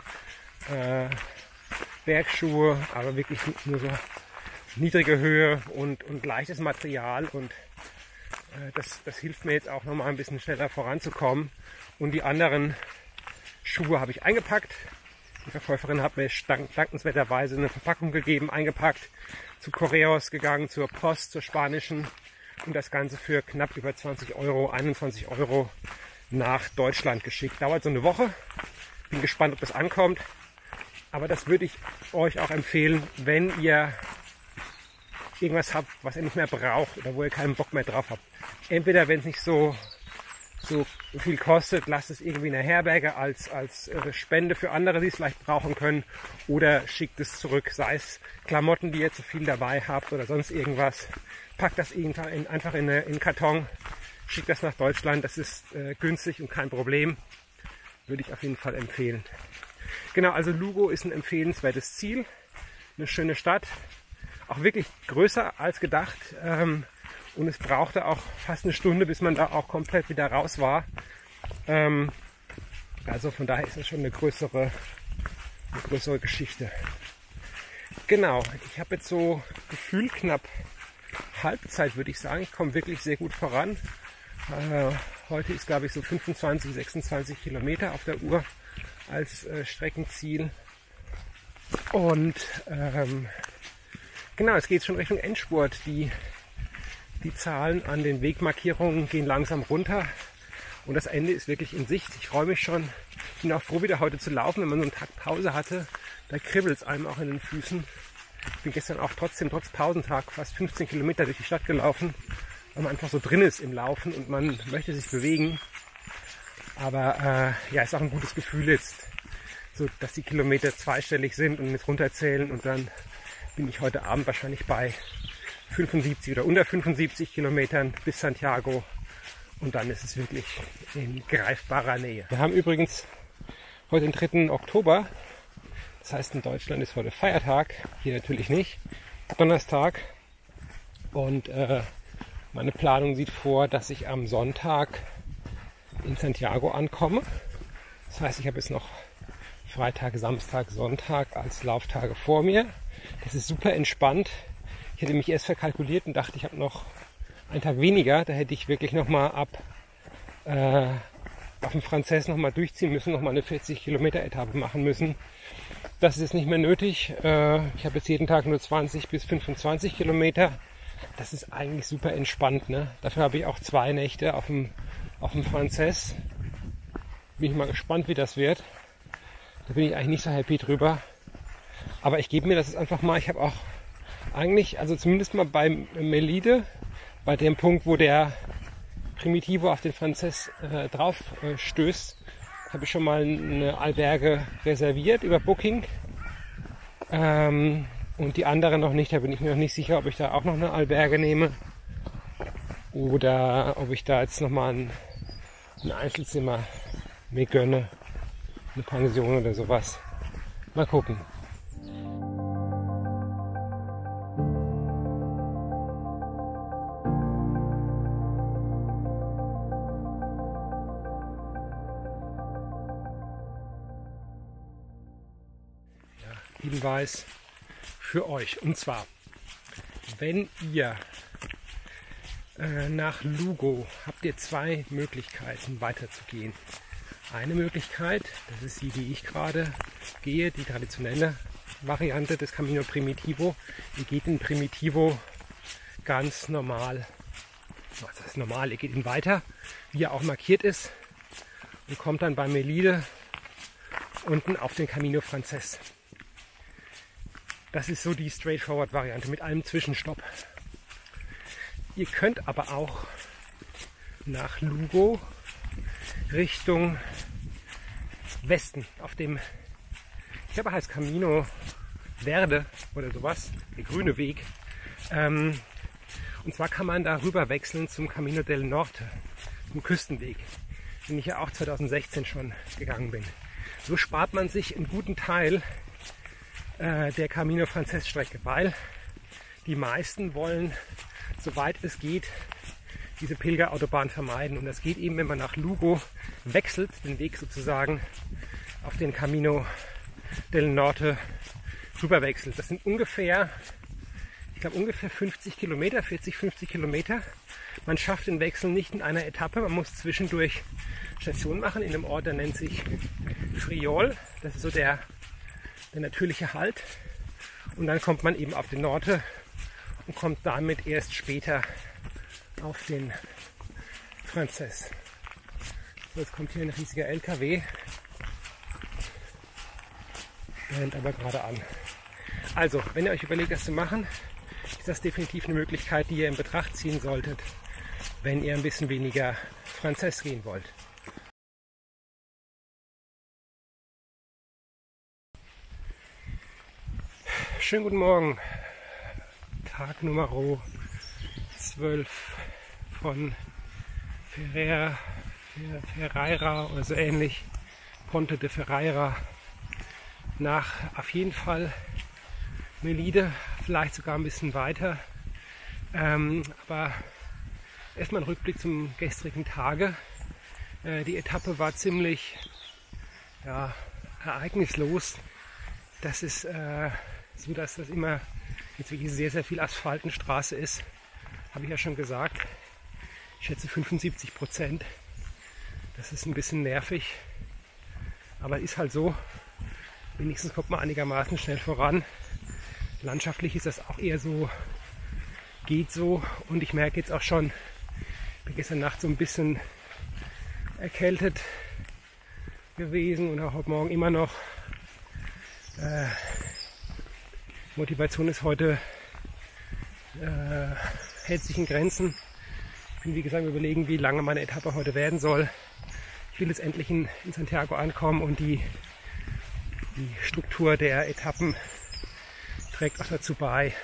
Bergschuhe, aber wirklich nur so niedrige Höhe und leichtes Material und das hilft mir jetzt auch nochmal ein bisschen schneller voranzukommen. Und die anderen Schuhe habe ich eingepackt. Die Verkäuferin hat mir dankenswerterweise eine Verpackung gegeben, eingepackt, zu Correos gegangen, zur Post, zur spanischen und das Ganze für knapp über 20 Euro, 21 Euro nach Deutschland geschickt. Dauert so eine Woche. Bin gespannt, ob das ankommt. Aber das würde ich euch auch empfehlen, wenn ihr irgendwas habt, was ihr nicht mehr braucht oder wo ihr keinen Bock mehr drauf habt. Entweder, wenn es nicht so viel kostet, lasst es irgendwie in der Herberge als Spende für andere, die es vielleicht brauchen können, oder schickt es zurück, sei es Klamotten, die ihr zu viel dabei habt oder sonst irgendwas. Packt das einfach in einen Karton, schickt das nach Deutschland, das ist günstig und kein Problem. Würde ich auf jeden Fall empfehlen. Genau, also Lugo ist ein empfehlenswertes Ziel, eine schöne Stadt, auch wirklich größer als gedacht. Und es brauchte auch fast eine Stunde, bis man da auch komplett wieder raus war. Also von daher ist es schon eine größere Geschichte. Genau, ich habe jetzt so gefühlt knapp Halbzeit, würde ich sagen. Ich komme wirklich sehr gut voran. Heute ist, glaube ich, so 25, 26 Kilometer auf der Uhr als Streckenziel. Und genau, es geht schon Richtung Endspurt. Die Zahlen an den Wegmarkierungen gehen langsam runter und das Ende ist wirklich in Sicht. Ich freue mich schon. Ich bin auch froh, wieder heute zu laufen, wenn man so einen Tag Pause hatte. Da kribbelt es einem auch in den Füßen. Ich bin gestern auch trotz Pausentag fast 15 Kilometer durch die Stadt gelaufen, weil man einfach so drin ist im Laufen und man möchte sich bewegen. Aber ja, ist auch ein gutes Gefühl jetzt, so dass die Kilometer zweistellig sind und jetzt runterzählen und dann bin ich heute Abend wahrscheinlich bei 75 oder unter 75 Kilometern bis Santiago und dann ist es wirklich in greifbarer Nähe. Wir haben übrigens heute den 3. Oktober, das heißt in Deutschland ist heute Feiertag, hier natürlich nicht, Donnerstag und meine Planung sieht vor, dass ich am Sonntag in Santiago ankomme. Das heißt, ich habe jetzt noch Freitag, Samstag, Sonntag als Lauftage vor mir. Das ist super entspannt. Ich hätte mich erst verkalkuliert und dachte, ich habe noch einen Tag weniger. Da hätte ich wirklich nochmal auf dem Frances nochmal durchziehen müssen, nochmal eine 40 Kilometer Etappe machen müssen. Das ist jetzt nicht mehr nötig. Ich habe jetzt jeden Tag nur 20 bis 25 Kilometer. Das ist eigentlich super entspannt, ne? Dafür habe ich auch 2 Nächte auf dem Frances. Bin ich mal gespannt, wie das wird. Da bin ich eigentlich nicht so happy drüber. Aber ich gebe mir das jetzt einfach mal. Ich habe auch eigentlich, also zumindest mal bei Melide, bei dem Punkt, wo der Primitivo auf den Frances drauf stößt, habe ich schon mal eine Alberge reserviert über Booking. Und die andere noch nicht. Da bin ich mir noch nicht sicher, ob ich da auch noch eine Alberge nehme oder ob ich da jetzt nochmal ein Einzelzimmer mir gönne. Eine Pension oder sowas. Mal gucken. Hinweis für euch. Und zwar, wenn ihr nach Lugo habt ihr 2 Möglichkeiten weiterzugehen. Eine Möglichkeit, das ist die ich gerade gehe, die traditionelle Variante des Camino Primitivo. Ihr geht in Primitivo ganz normal, was ist normal, ihr geht ihn weiter, wie er auch markiert ist und kommt dann bei Melide unten auf den Camino Frances. Das ist so die Straightforward-Variante mit einem Zwischenstopp. Ihr könnt aber auch nach Lugo Richtung Westen auf dem, ich glaube, er heißt Camino Verde oder sowas, der grüne Weg. Und zwar kann man da rüber wechseln zum Camino del Norte, zum Küstenweg, den ich ja auch 2016 schon gegangen bin. So spart man sich einen guten Teil der Camino Frances Strecke, weil die meisten wollen, soweit es geht, diese Pilgerautobahn vermeiden. Und das geht eben, wenn man nach Lugo wechselt, den Weg sozusagen auf den Camino del Norte rüber wechselt. Das sind ungefähr, ich glaube ungefähr 50 Kilometer, 40, 50 Kilometer. Man schafft den Wechsel nicht in einer Etappe, man muss zwischendurch Stationen machen in einem Ort, der nennt sich Friol. Das ist so der natürliche Halt. Und dann kommt man eben auf den Norte und kommt damit erst später auf den Frances. So, jetzt kommt hier ein riesiger LKW. Der hält aber gerade an. Also, wenn ihr euch überlegt, das zu machen, ist das definitiv eine Möglichkeit, die ihr in Betracht ziehen solltet, wenn ihr ein bisschen weniger Frances gehen wollt. Schönen guten Morgen. Tag Nummer 12 von Ferreira oder so ähnlich. Ponte de Ferreira nach auf jeden Fall Melide, vielleicht sogar ein bisschen weiter. Aber erstmal ein Rückblick zum gestrigen Tage. Die Etappe war ziemlich ereignislos. Das ist so, dass das immer jetzt wirklich sehr, sehr viel Asphaltenstraße ist. Habe ich ja schon gesagt. Ich schätze 75%. Das ist ein bisschen nervig. Aber ist halt so. Wenigstens kommt man einigermaßen schnell voran. Landschaftlich ist das auch eher so, geht so. Und ich merke jetzt auch schon, ich bin gestern Nacht so ein bisschen erkältet gewesen und auch heute Morgen immer noch. Motivation ist heute, hält sich in Grenzen. Ich bin wie gesagt überlegen, wie lange meine Etappe heute werden soll. Ich will jetzt endlich in Santiago ankommen und die Struktur der Etappen trägt auch dazu bei,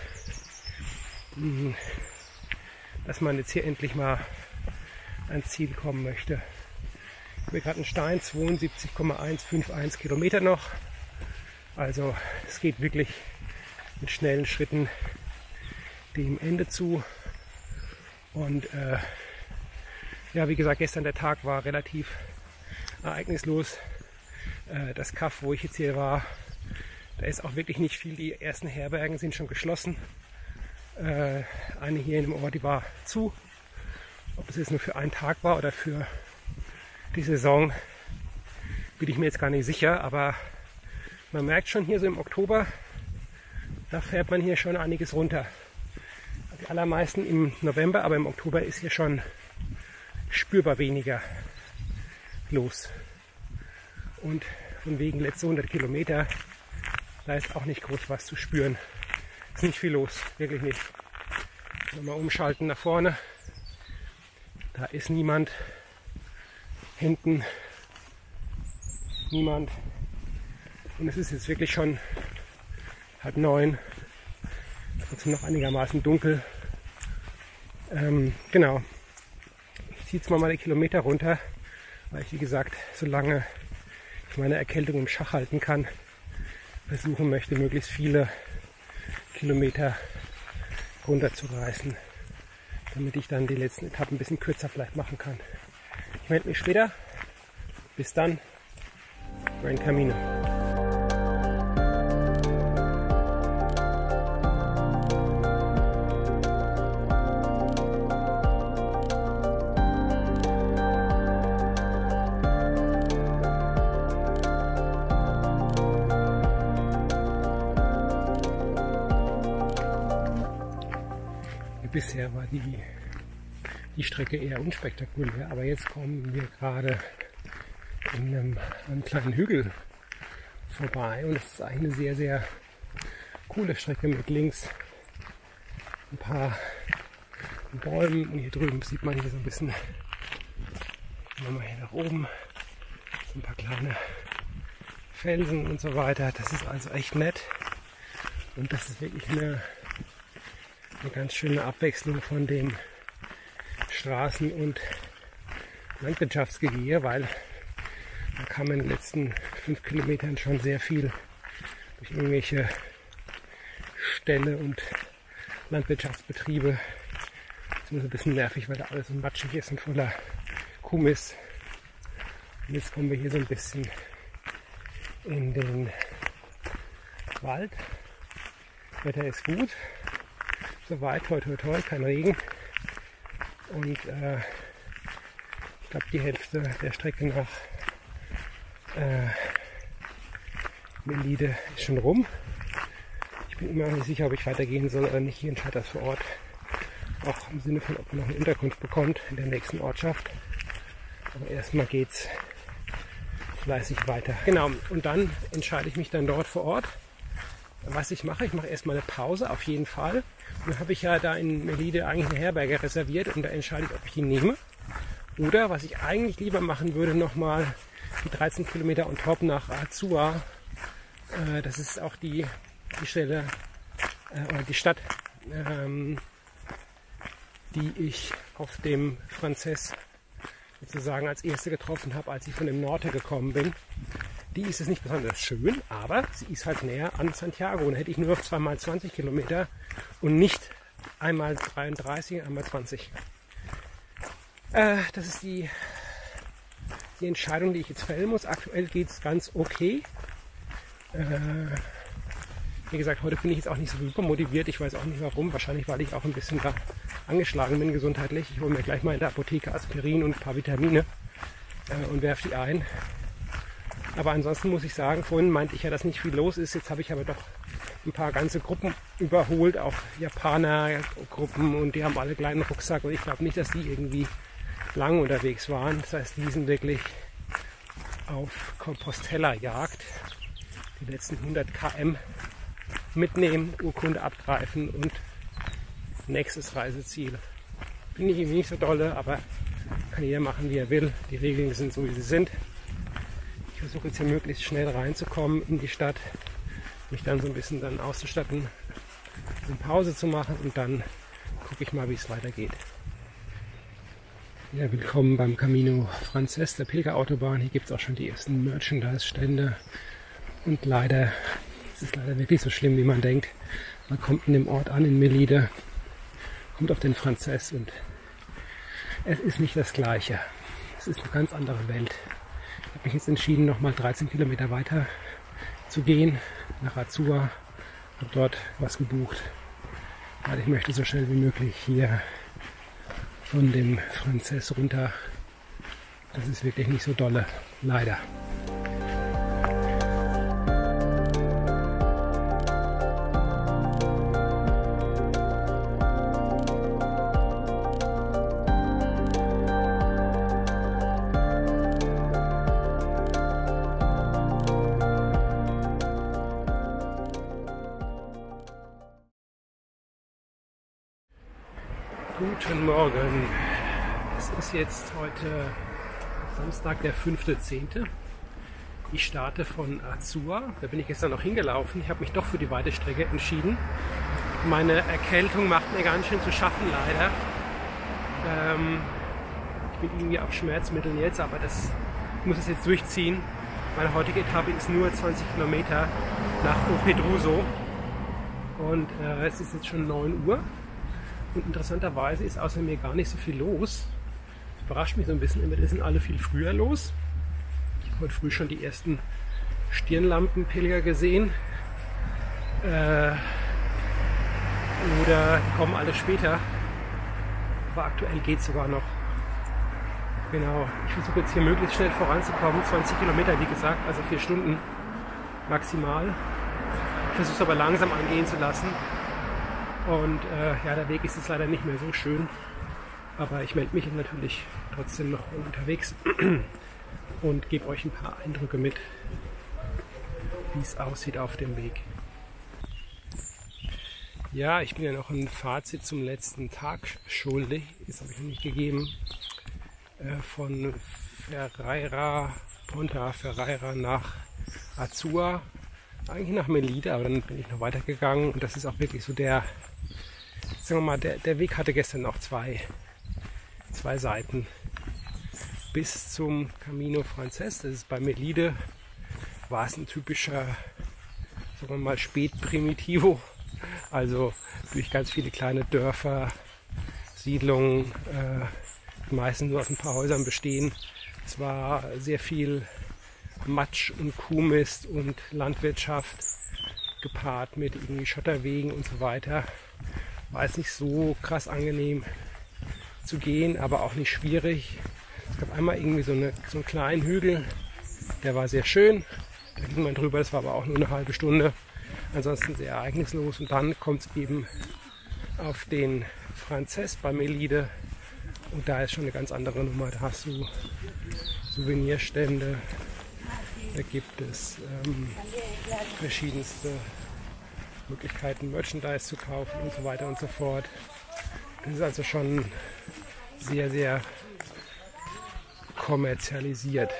dass man jetzt hier endlich mal ans Ziel kommen möchte. Ich habe gerade einen Stein, 72,151 Kilometer noch. Also es geht wirklich mit schnellen Schritten dem Ende zu. Und wie gesagt, gestern der Tag war relativ ereignislos. Das Kaff, wo ich jetzt hier war, da ist auch wirklich nicht viel. Die ersten Herbergen sind schon geschlossen. Eine hier in dem Ort, die war zu. Ob es jetzt nur für einen Tag war oder für die Saison, bin ich mir jetzt gar nicht sicher. Aber man merkt schon hier so im Oktober, da fährt man hier schon einiges runter. Die allermeisten im November, aber im Oktober ist hier schon spürbar weniger los. Und von wegen letzte 100 Kilometer, da ist auch nicht groß was zu spüren. Ist nicht viel los, wirklich nicht. Mal umschalten nach vorne. Da ist niemand. Hinten niemand. Und es ist jetzt wirklich schon 8:30. Trotzdem noch einigermaßen dunkel. Genau. Ich ziehe jetzt mal meine Kilometer runter, weil ich, wie gesagt, solange ich meine Erkältung im Schach halten kann, versuchen möchte, möglichst viele Kilometer runterzureißen, damit ich dann die letzten Etappen ein bisschen kürzer vielleicht machen kann. Ich melde mich später. Bis dann. Buen Camino. Bisher war die Strecke eher unspektakulär, aber jetzt kommen wir gerade in einem kleinen Hügel vorbei und es ist eigentlich eine sehr, sehr coole Strecke mit links ein paar Bäumen und hier drüben sieht man hier so ein bisschen, gehen wir mal hier nach oben, so ein paar kleine Felsen und so weiter. Das ist also echt nett und das ist wirklich eine ganz schöne Abwechslung von dem Straßen- und Landwirtschaftsgegehe, weil da kann man in den letzten 5 Kilometern schon sehr viel durch irgendwelche Ställe und Landwirtschaftsbetriebe. Das ist ein bisschen nervig, weil da alles so matschig ist und voller Kuhmist. Und jetzt kommen wir hier so ein bisschen in den Wald. Das Wetter ist gut. Soweit, toi toi toi, kein Regen. Und ich glaube die Hälfte der Strecke nach Melide ist schon rum. Ich bin immer noch nicht sicher, ob ich weitergehen soll oder nicht. Hier entscheidet das vor Ort. Auch im Sinne von, ob man noch eine Unterkunft bekommt in der nächsten Ortschaft. Aber erstmal geht's fleißig weiter. Genau, und dann entscheide ich mich dann dort vor Ort, was ich mache. Ich mache erstmal eine Pause, auf jeden Fall. Und dann habe ich ja da in Melide eigentlich eine Herberge reserviert und da entscheide ich, ob ich die nehme. Oder, was ich eigentlich lieber machen würde, nochmal die 13 Kilometer on top nach Azua. Das ist auch die Stelle, oder die Stadt, die ich auf dem Frances sozusagen als erste getroffen habe, als ich von dem Norte gekommen bin. Die ist es nicht besonders schön, aber sie ist halt näher an Santiago. Und hätte ich nur noch 2x20 Kilometer und nicht einmal 33, einmal 20. Das ist die Entscheidung, die ich jetzt fällen muss. Aktuell geht es ganz okay. Wie gesagt, heute bin ich jetzt auch nicht so super motiviert. Ich weiß auch nicht warum. Wahrscheinlich, weil ich auch ein bisschen da angeschlagen bin gesundheitlich. Ich hole mir gleich mal in der Apotheke Aspirin und ein paar Vitamine und werfe die ein. Aber ansonsten muss ich sagen, vorhin meinte ich ja, dass nicht viel los ist. Jetzt habe ich aber doch ein paar ganze Gruppen überholt, auch Japaner-Gruppen, und die haben alle kleinen Rucksack. Und ich glaube nicht, dass die irgendwie lang unterwegs waren. Das heißt, die sind wirklich auf Compostela-Jagd. Die letzten 100 km mitnehmen, Urkunde abgreifen und nächstes Reiseziel. Finde ich irgendwie nicht so dolle, aber kann jeder machen, wie er will. Die Regeln sind so, wie sie sind. Ich versuche jetzt hier möglichst schnell reinzukommen in die Stadt, mich dann so ein bisschen dann auszustatten, eine Pause zu machen und dann gucke ich mal, wie es weitergeht. Ja, willkommen beim Camino Frances, der Pilgerautobahn. Hier gibt es auch schon die ersten Merchandise-Stände und leider, es ist leider wirklich so schlimm, wie man denkt. Man kommt in dem Ort an, in Melide, kommt auf den Frances und es ist nicht das Gleiche. Es ist eine ganz andere Welt. Ich habe mich jetzt entschieden, nochmal 13 Kilometer weiter zu gehen, nach Azua. Habe dort was gebucht, weil ich möchte so schnell wie möglich hier von dem Frances runter. Das ist wirklich nicht so dolle, leider. Guten Morgen. Es ist jetzt heute Samstag, der 5.10. Ich starte von Azua. Da bin ich gestern noch hingelaufen. Ich habe mich doch für die weite Strecke entschieden. Meine Erkältung macht mir ganz schön zu schaffen, leider. Ich bin irgendwie auf Schmerzmitteln jetzt, aber ich muss es jetzt durchziehen. Meine heutige Etappe ist nur 20 Kilometer nach Opedruso. Und es ist jetzt schon 9 Uhr. Und interessanterweise ist außer mir gar nicht so viel los. Das überrascht mich so ein bisschen. Immer sind alle viel früher los. Ich habe heute früh schon die ersten Stirnlampenpilger gesehen. Oder die kommen alle später. Aber aktuell geht es sogar noch. Genau. Ich versuche jetzt hier möglichst schnell voranzukommen. 20 Kilometer, wie gesagt, also 4 Stunden maximal. Ich versuche es aber langsam angehen zu lassen. Und ja, der Weg ist jetzt leider nicht mehr so schön. Aber ich melde mich natürlich trotzdem noch unterwegs und gebe euch ein paar Eindrücke mit, wie es aussieht auf dem Weg. Ja, ich bin ja noch ein Fazit zum letzten Tag schuldig. Das habe ich noch nicht gegeben. Von Ponta Ferreira nach Azua. Eigentlich nach Melide, aber dann bin ich noch weitergegangen. Und das ist auch wirklich so sagen wir mal, der Weg hatte gestern noch zwei Seiten. Bis zum Camino Frances, das ist bei Melide, war es ein typischer, sagen wir mal, Spätprimitivo. Also durch ganz viele kleine Dörfer, Siedlungen, die meisten nur aus ein paar Häusern bestehen. Es war sehr viel Matsch und Kuhmist und Landwirtschaft gepaart mit irgendwie Schotterwegen und so weiter. War es nicht so krass angenehm zu gehen, aber auch nicht schwierig. Es gab einmal irgendwie so einen kleinen Hügel, der war sehr schön. Da ging man drüber, das war aber auch nur eine halbe Stunde. Ansonsten sehr ereignislos. Und dann kommt es eben auf den Frances bei Melide. Und da ist schon eine ganz andere Nummer. Da hast du Souvenirstände. Da gibt es verschiedenste Möglichkeiten, Merchandise zu kaufen und so weiter und so fort. Das ist also schon sehr, sehr kommerzialisiert.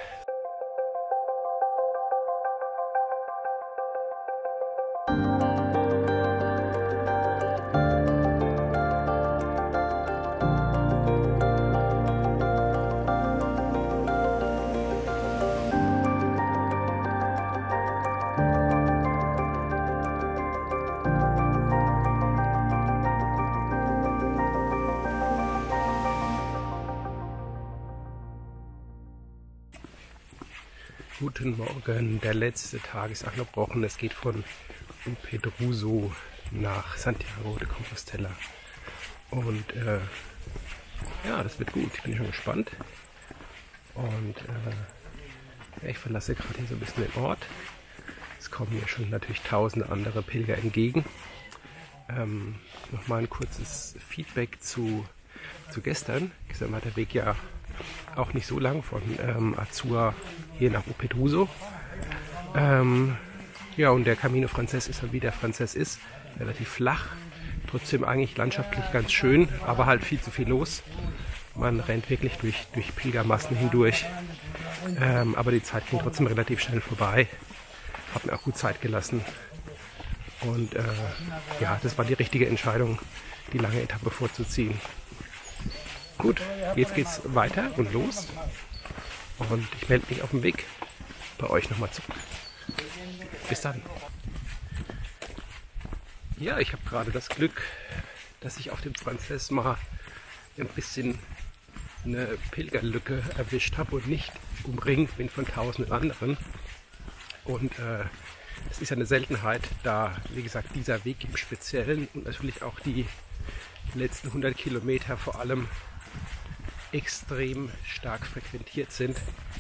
Guten Morgen, der letzte Tag ist angebrochen. Es geht von Opedruso nach Santiago de Compostela. Und ja, das wird gut. Ich bin schon gespannt. Und ja, ich verlasse gerade hier so ein bisschen den Ort. Es kommen mir schon natürlich tausende andere Pilger entgegen. Nochmal ein kurzes Feedback zu gestern. Gestern war der Weg ja auch nicht so lang von Azua hier nach Opedruso. Ja, und der Camino Frances ist halt wie der Frances ist, relativ flach, trotzdem eigentlich landschaftlich ganz schön, aber halt viel zu viel los. Man rennt wirklich durch Pilgermassen hindurch, aber die Zeit ging trotzdem relativ schnell vorbei. Hat mir auch gut Zeit gelassen. Und ja, das war die richtige Entscheidung, die lange Etappe vorzuziehen. Gut, jetzt geht's weiter und los. Und ich melde mich auf dem Weg bei euch nochmal zurück. Bis dann. Ja, ich habe gerade das Glück, dass ich auf dem Frances mal ein bisschen eine Pilgerlücke erwischt habe und nicht umringt bin von tausenden anderen. Und es ist ja eine Seltenheit, da, wie gesagt, dieser Weg im Speziellen und natürlich auch die letzten 100 Kilometer vor allem extrem stark frequentiert sind.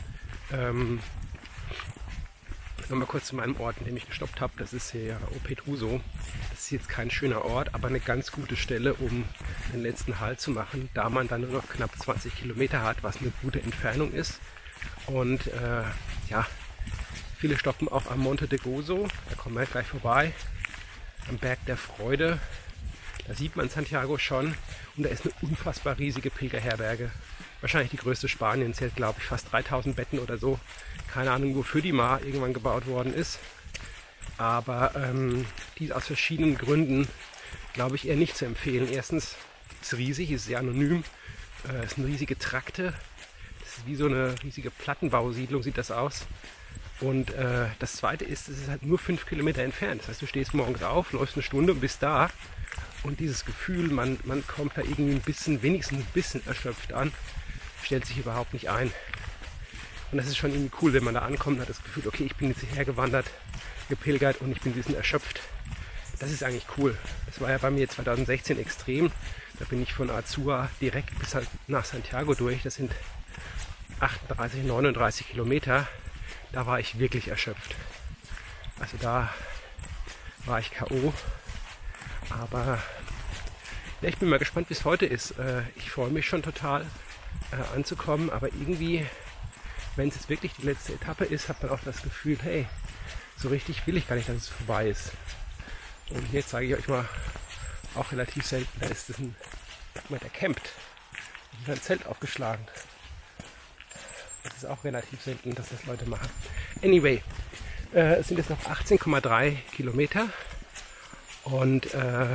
Nochmal kurz zu meinem Ort, in dem ich gestoppt habe. Das ist hier Opedruso. Das ist jetzt kein schöner Ort, aber eine ganz gute Stelle, um den letzten Halt zu machen, da man dann nur noch knapp 20 Kilometer hat, was eine gute Entfernung ist. Und ja, viele stoppen auch am Monte de Gozo. Da kommen wir gleich vorbei. Am Berg der Freude. Da sieht man Santiago schon und da ist eine unfassbar riesige Pilgerherberge. Wahrscheinlich die größte Spaniens, zählt glaube ich fast 3000 Betten oder so. Keine Ahnung, wofür die mal irgendwann gebaut worden ist. Aber die ist aus verschiedenen Gründen, glaube ich, eher nicht zu empfehlen. Erstens ist es riesig, ist sehr anonym, es sind riesige Trakte. Das ist wie so eine riesige Plattenbausiedlung, sieht das aus. Und das Zweite ist, es ist halt nur 5 Kilometer entfernt. Das heißt, du stehst morgens auf, läufst eine Stunde und bist da. Und dieses Gefühl, man kommt da irgendwie wenigstens ein bisschen erschöpft an, stellt sich überhaupt nicht ein. Und das ist schon irgendwie cool, wenn man da ankommt und hat das Gefühl, okay, ich bin jetzt hierher gewandert, gepilgert und ich bin ein bisschen erschöpft. Das ist eigentlich cool. Das war ja bei mir 2016 extrem. Da bin ich von Azua direkt bis halt nach Santiago durch. Das sind 38, 39 Kilometer. Da war ich wirklich erschöpft. Also da war ich K.O. Aber ja, ich bin mal gespannt, wie es heute ist. Ich freue mich schon total anzukommen, aber irgendwie, wenn es jetzt wirklich die letzte Etappe ist, hat man auch das Gefühl, hey, so richtig will ich gar nicht, dass es vorbei ist. Und jetzt zeige ich euch mal, auch relativ selten, da ist das der campt. Da ist ein Zelt aufgeschlagen. Das ist auch relativ selten, dass das Leute machen. Anyway, es sind jetzt noch 18,3 Kilometer. Und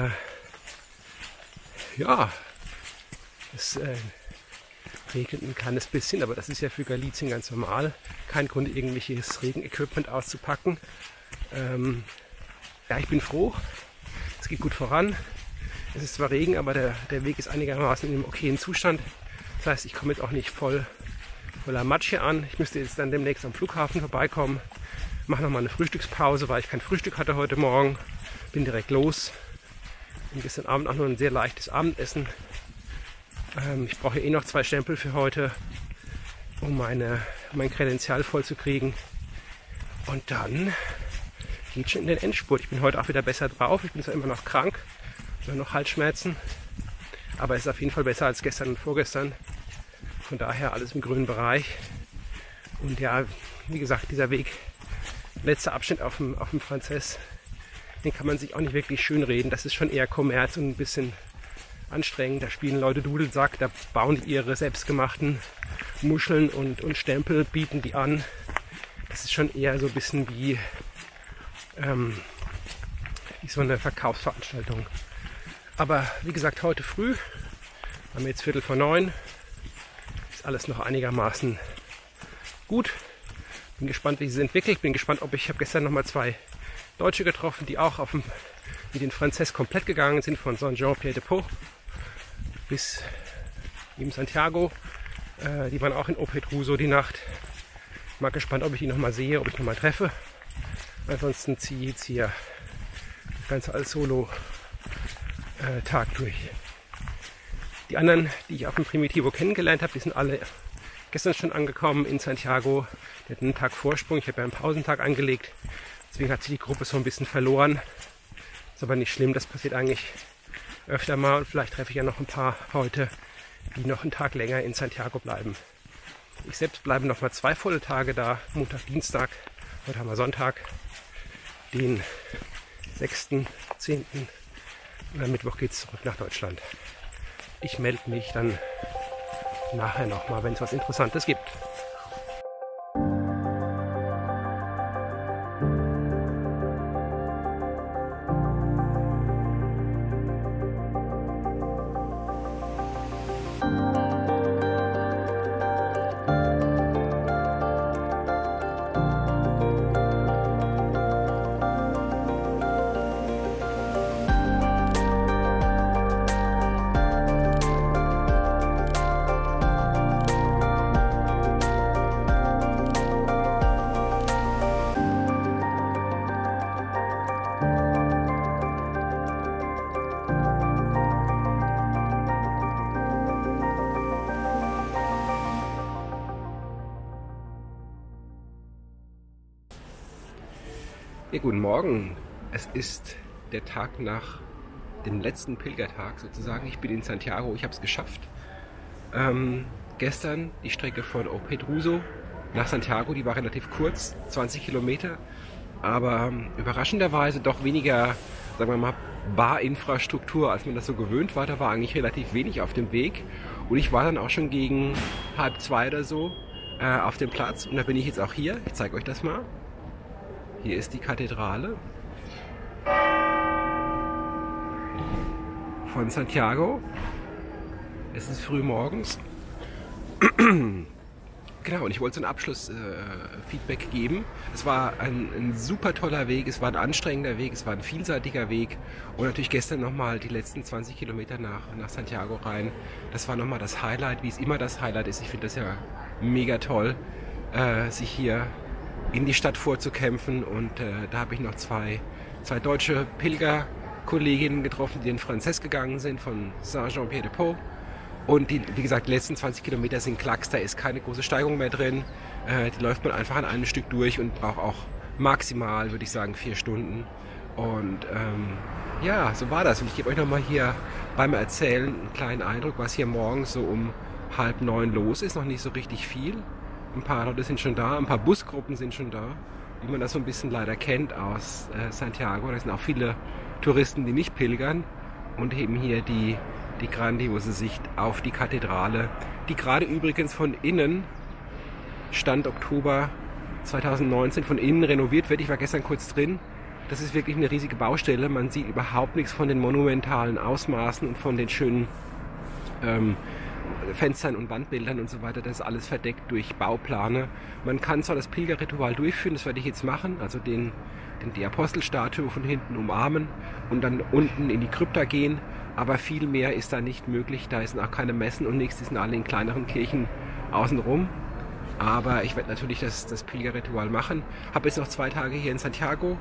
ja, es regnet ein kleines bisschen, aber das ist ja für Galicien ganz normal. Kein Grund, irgendwelches Regenequipment auszupacken. Ja, ich bin froh. Es geht gut voran. Es ist zwar Regen, aber der Weg ist einigermaßen in einem okayen Zustand. Das heißt, ich komme jetzt auch nicht voller Matsch hier an. Ich müsste jetzt dann demnächst am Flughafen vorbeikommen. Mache nochmal eine Frühstückspause, weil ich kein Frühstück hatte heute Morgen. Bin direkt los. Und gestern Abend auch nur ein sehr leichtes Abendessen. Ich brauche eh noch 2 Stempel für heute, um mein Kredenzial voll zu kriegen. Und dann geht schon in den Endspurt. Ich bin heute auch wieder besser drauf. Ich bin zwar immer noch krank, noch Halsschmerzen, aber es ist auf jeden Fall besser als gestern und vorgestern. Von daher alles im grünen Bereich. Und ja, wie gesagt, dieser Weg, letzter Abschnitt auf dem Frances, den kann man sich auch nicht wirklich schön reden. Das ist schon eher Kommerz und ein bisschen anstrengend. Da spielen Leute Dudelsack, da bauen die ihre selbstgemachten Muscheln und Stempel, bieten die an. Das ist schon eher so ein bisschen wie so eine Verkaufsveranstaltung. Aber wie gesagt, heute früh, haben wir jetzt 8:45, ist alles noch einigermaßen gut. Bin gespannt, wie es sich entwickelt. Bin gespannt, ich habe gestern nochmal 2 Deutsche getroffen, die auch die den Frances komplett gegangen sind, von Saint-Jean-Pied-de-Port bis eben Santiago. Die waren auch in O Pedruso die Nacht. Mal gespannt, ob ich die nochmal sehe, ob ich nochmal treffe. Ansonsten ziehe ich jetzt hier das Ganze als Solo-Tag durch. Die anderen, die ich auf dem Primitivo kennengelernt habe, die sind alle gestern schon angekommen in Santiago. Die hatten einen Tag Vorsprung. Ich habe ja einen Pausentag angelegt. Deswegen hat sich die Gruppe so ein bisschen verloren. Ist aber nicht schlimm, das passiert eigentlich öfter mal. Und vielleicht treffe ich ja noch ein paar heute, die noch einen Tag länger in Santiago bleiben. Ich selbst bleibe noch mal 2 volle Tage da. Montag, Dienstag. Heute haben wir Sonntag. Den 6.10. Und am Mittwoch geht es zurück nach Deutschland. Ich melde mich dann nachher nochmal, wenn es was Interessantes gibt. Ja, guten Morgen. Es ist der Tag nach dem letzten Pilgertag sozusagen. Ich bin in Santiago, ich habe es geschafft. Gestern die Strecke von O Pedruso nach Santiago, die war relativ kurz, 20 Kilometer, aber überraschenderweise doch weniger sagen wir mal, Barinfrastruktur, als man das so gewöhnt war. Da war eigentlich relativ wenig auf dem Weg. Und ich war dann auch schon gegen 1:30 oder so auf dem Platz. Und da bin ich jetzt auch hier. Ich zeige euch das mal. Hier ist die Kathedrale von Santiago. Es ist früh morgens. Genau, und ich wollte so ein Abschlussfeedback geben. Es war ein super toller Weg, es war ein anstrengender Weg, es war ein vielseitiger Weg. Und natürlich gestern nochmal die letzten 20 Kilometer nach Santiago rein. Das war nochmal das Highlight, wie es immer das Highlight ist. Ich finde das ja mega toll, sich hier in die Stadt vorzukämpfen. Und da habe ich noch zwei deutsche Pilgerkolleginnen getroffen, die in Frances gegangen sind, von Saint-Jean-Pied-de-Port. Und die, wie gesagt, die letzten 20 Kilometer sind Klacks, da ist keine große Steigung mehr drin. Die läuft man einfach an einem Stück durch und braucht auch maximal, würde ich sagen, 4 Stunden. Und ja, so war das. Und ich gebe euch nochmal hier beim Erzählen einen kleinen Eindruck, was hier morgens so um 8:30 los ist. Noch nicht so richtig viel. Ein paar Leute sind schon da, ein paar Busgruppen sind schon da, wie man das so ein bisschen leider kennt aus Santiago. Da sind auch viele Touristen, die nicht pilgern und eben hier die grandiose Sicht auf die Kathedrale, die gerade übrigens von innen, Stand Oktober 2019, von innen renoviert wird. Ich war gestern kurz drin. Das ist wirklich eine riesige Baustelle. Man sieht überhaupt nichts von den monumentalen Ausmaßen und von den schönen Fenstern und Wandbildern und so weiter. Das ist alles verdeckt durch Bauplane. Man kann zwar das Pilgerritual durchführen, das werde ich jetzt machen, also die Apostelstatue von hinten umarmen und dann unten in die Krypta gehen, aber viel mehr ist da nicht möglich. Da sind auch keine Messen und nichts, die sind alle in kleineren Kirchen außenrum. Aber ich werde natürlich das Pilgerritual machen. Habe jetzt noch 2 Tage hier in Santiago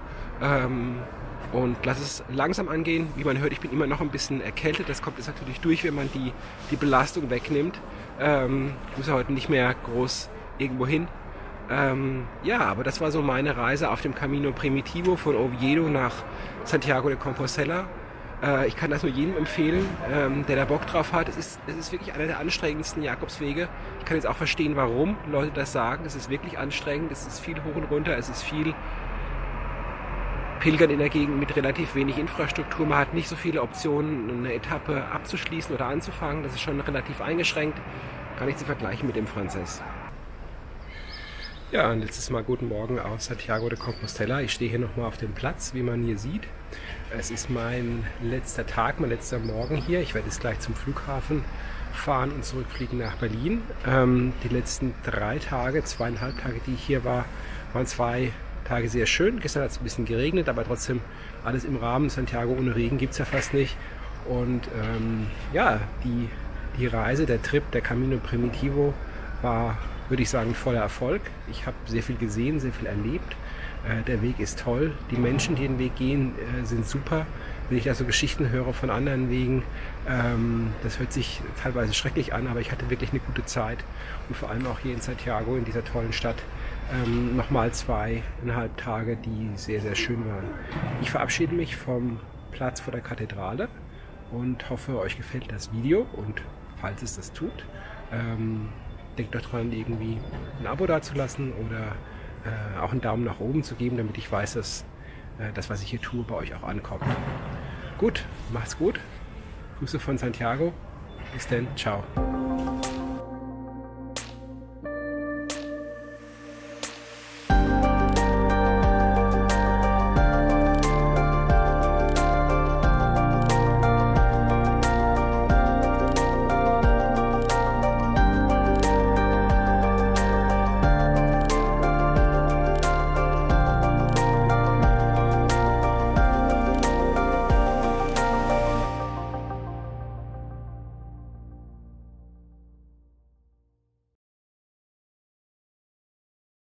und lasse es langsam angehen. Wie man hört, ich bin immer noch ein bisschen erkältet. Das kommt jetzt natürlich durch, wenn man die Belastung wegnimmt. Ich muss ja heute nicht mehr groß irgendwo hin. Ja, aber das war so meine Reise auf dem Camino Primitivo von Oviedo nach Santiago de Compostela. Ich kann das nur jedem empfehlen, der da Bock drauf hat. Es ist wirklich einer der anstrengendsten Jakobswege. Ich kann jetzt auch verstehen, warum Leute das sagen. Es ist wirklich anstrengend, es ist viel hoch und runter, es ist viel Pilgern in der Gegend mit relativ wenig Infrastruktur. Man hat nicht so viele Optionen, eine Etappe abzuschließen oder anzufangen. Das ist schon relativ eingeschränkt. Kann ich sie vergleichen mit dem Frances. Ja, und letztes Mal guten Morgen aus Santiago de Compostela. Ich stehe hier nochmal auf dem Platz, wie man hier sieht. Es ist mein letzter Tag, mein letzter Morgen hier. Ich werde jetzt gleich zum Flughafen fahren und zurückfliegen nach Berlin. Die letzten 3 Tage, 2,5 Tage, die ich hier war, waren 2 Tage sehr schön. Gestern hat es ein bisschen geregnet, aber trotzdem alles im Rahmen. Santiago ohne Regen gibt es ja fast nicht. Und ja, die Reise, der Trip, der Camino Primitivo war, würde ich sagen, voller Erfolg. Ich habe sehr viel gesehen, sehr viel erlebt. Der Weg ist toll. Die Menschen, die den Weg gehen, sind super. Wenn ich da so Geschichten höre von anderen Wegen, das hört sich teilweise schrecklich an, aber ich hatte wirklich eine gute Zeit. Und vor allem auch hier in Santiago, in dieser tollen Stadt, nochmal 2,5 Tage, die sehr, sehr schön waren. Ich verabschiede mich vom Platz vor der Kathedrale und hoffe, euch gefällt das Video. Und falls es das tut, denkt doch dran, irgendwie ein Abo dazulassen oder auch einen Daumen nach oben zu geben, damit ich weiß, dass das, was ich hier tue, bei euch auch ankommt. Gut, macht's gut. Grüße von Santiago. Bis dann. Ciao.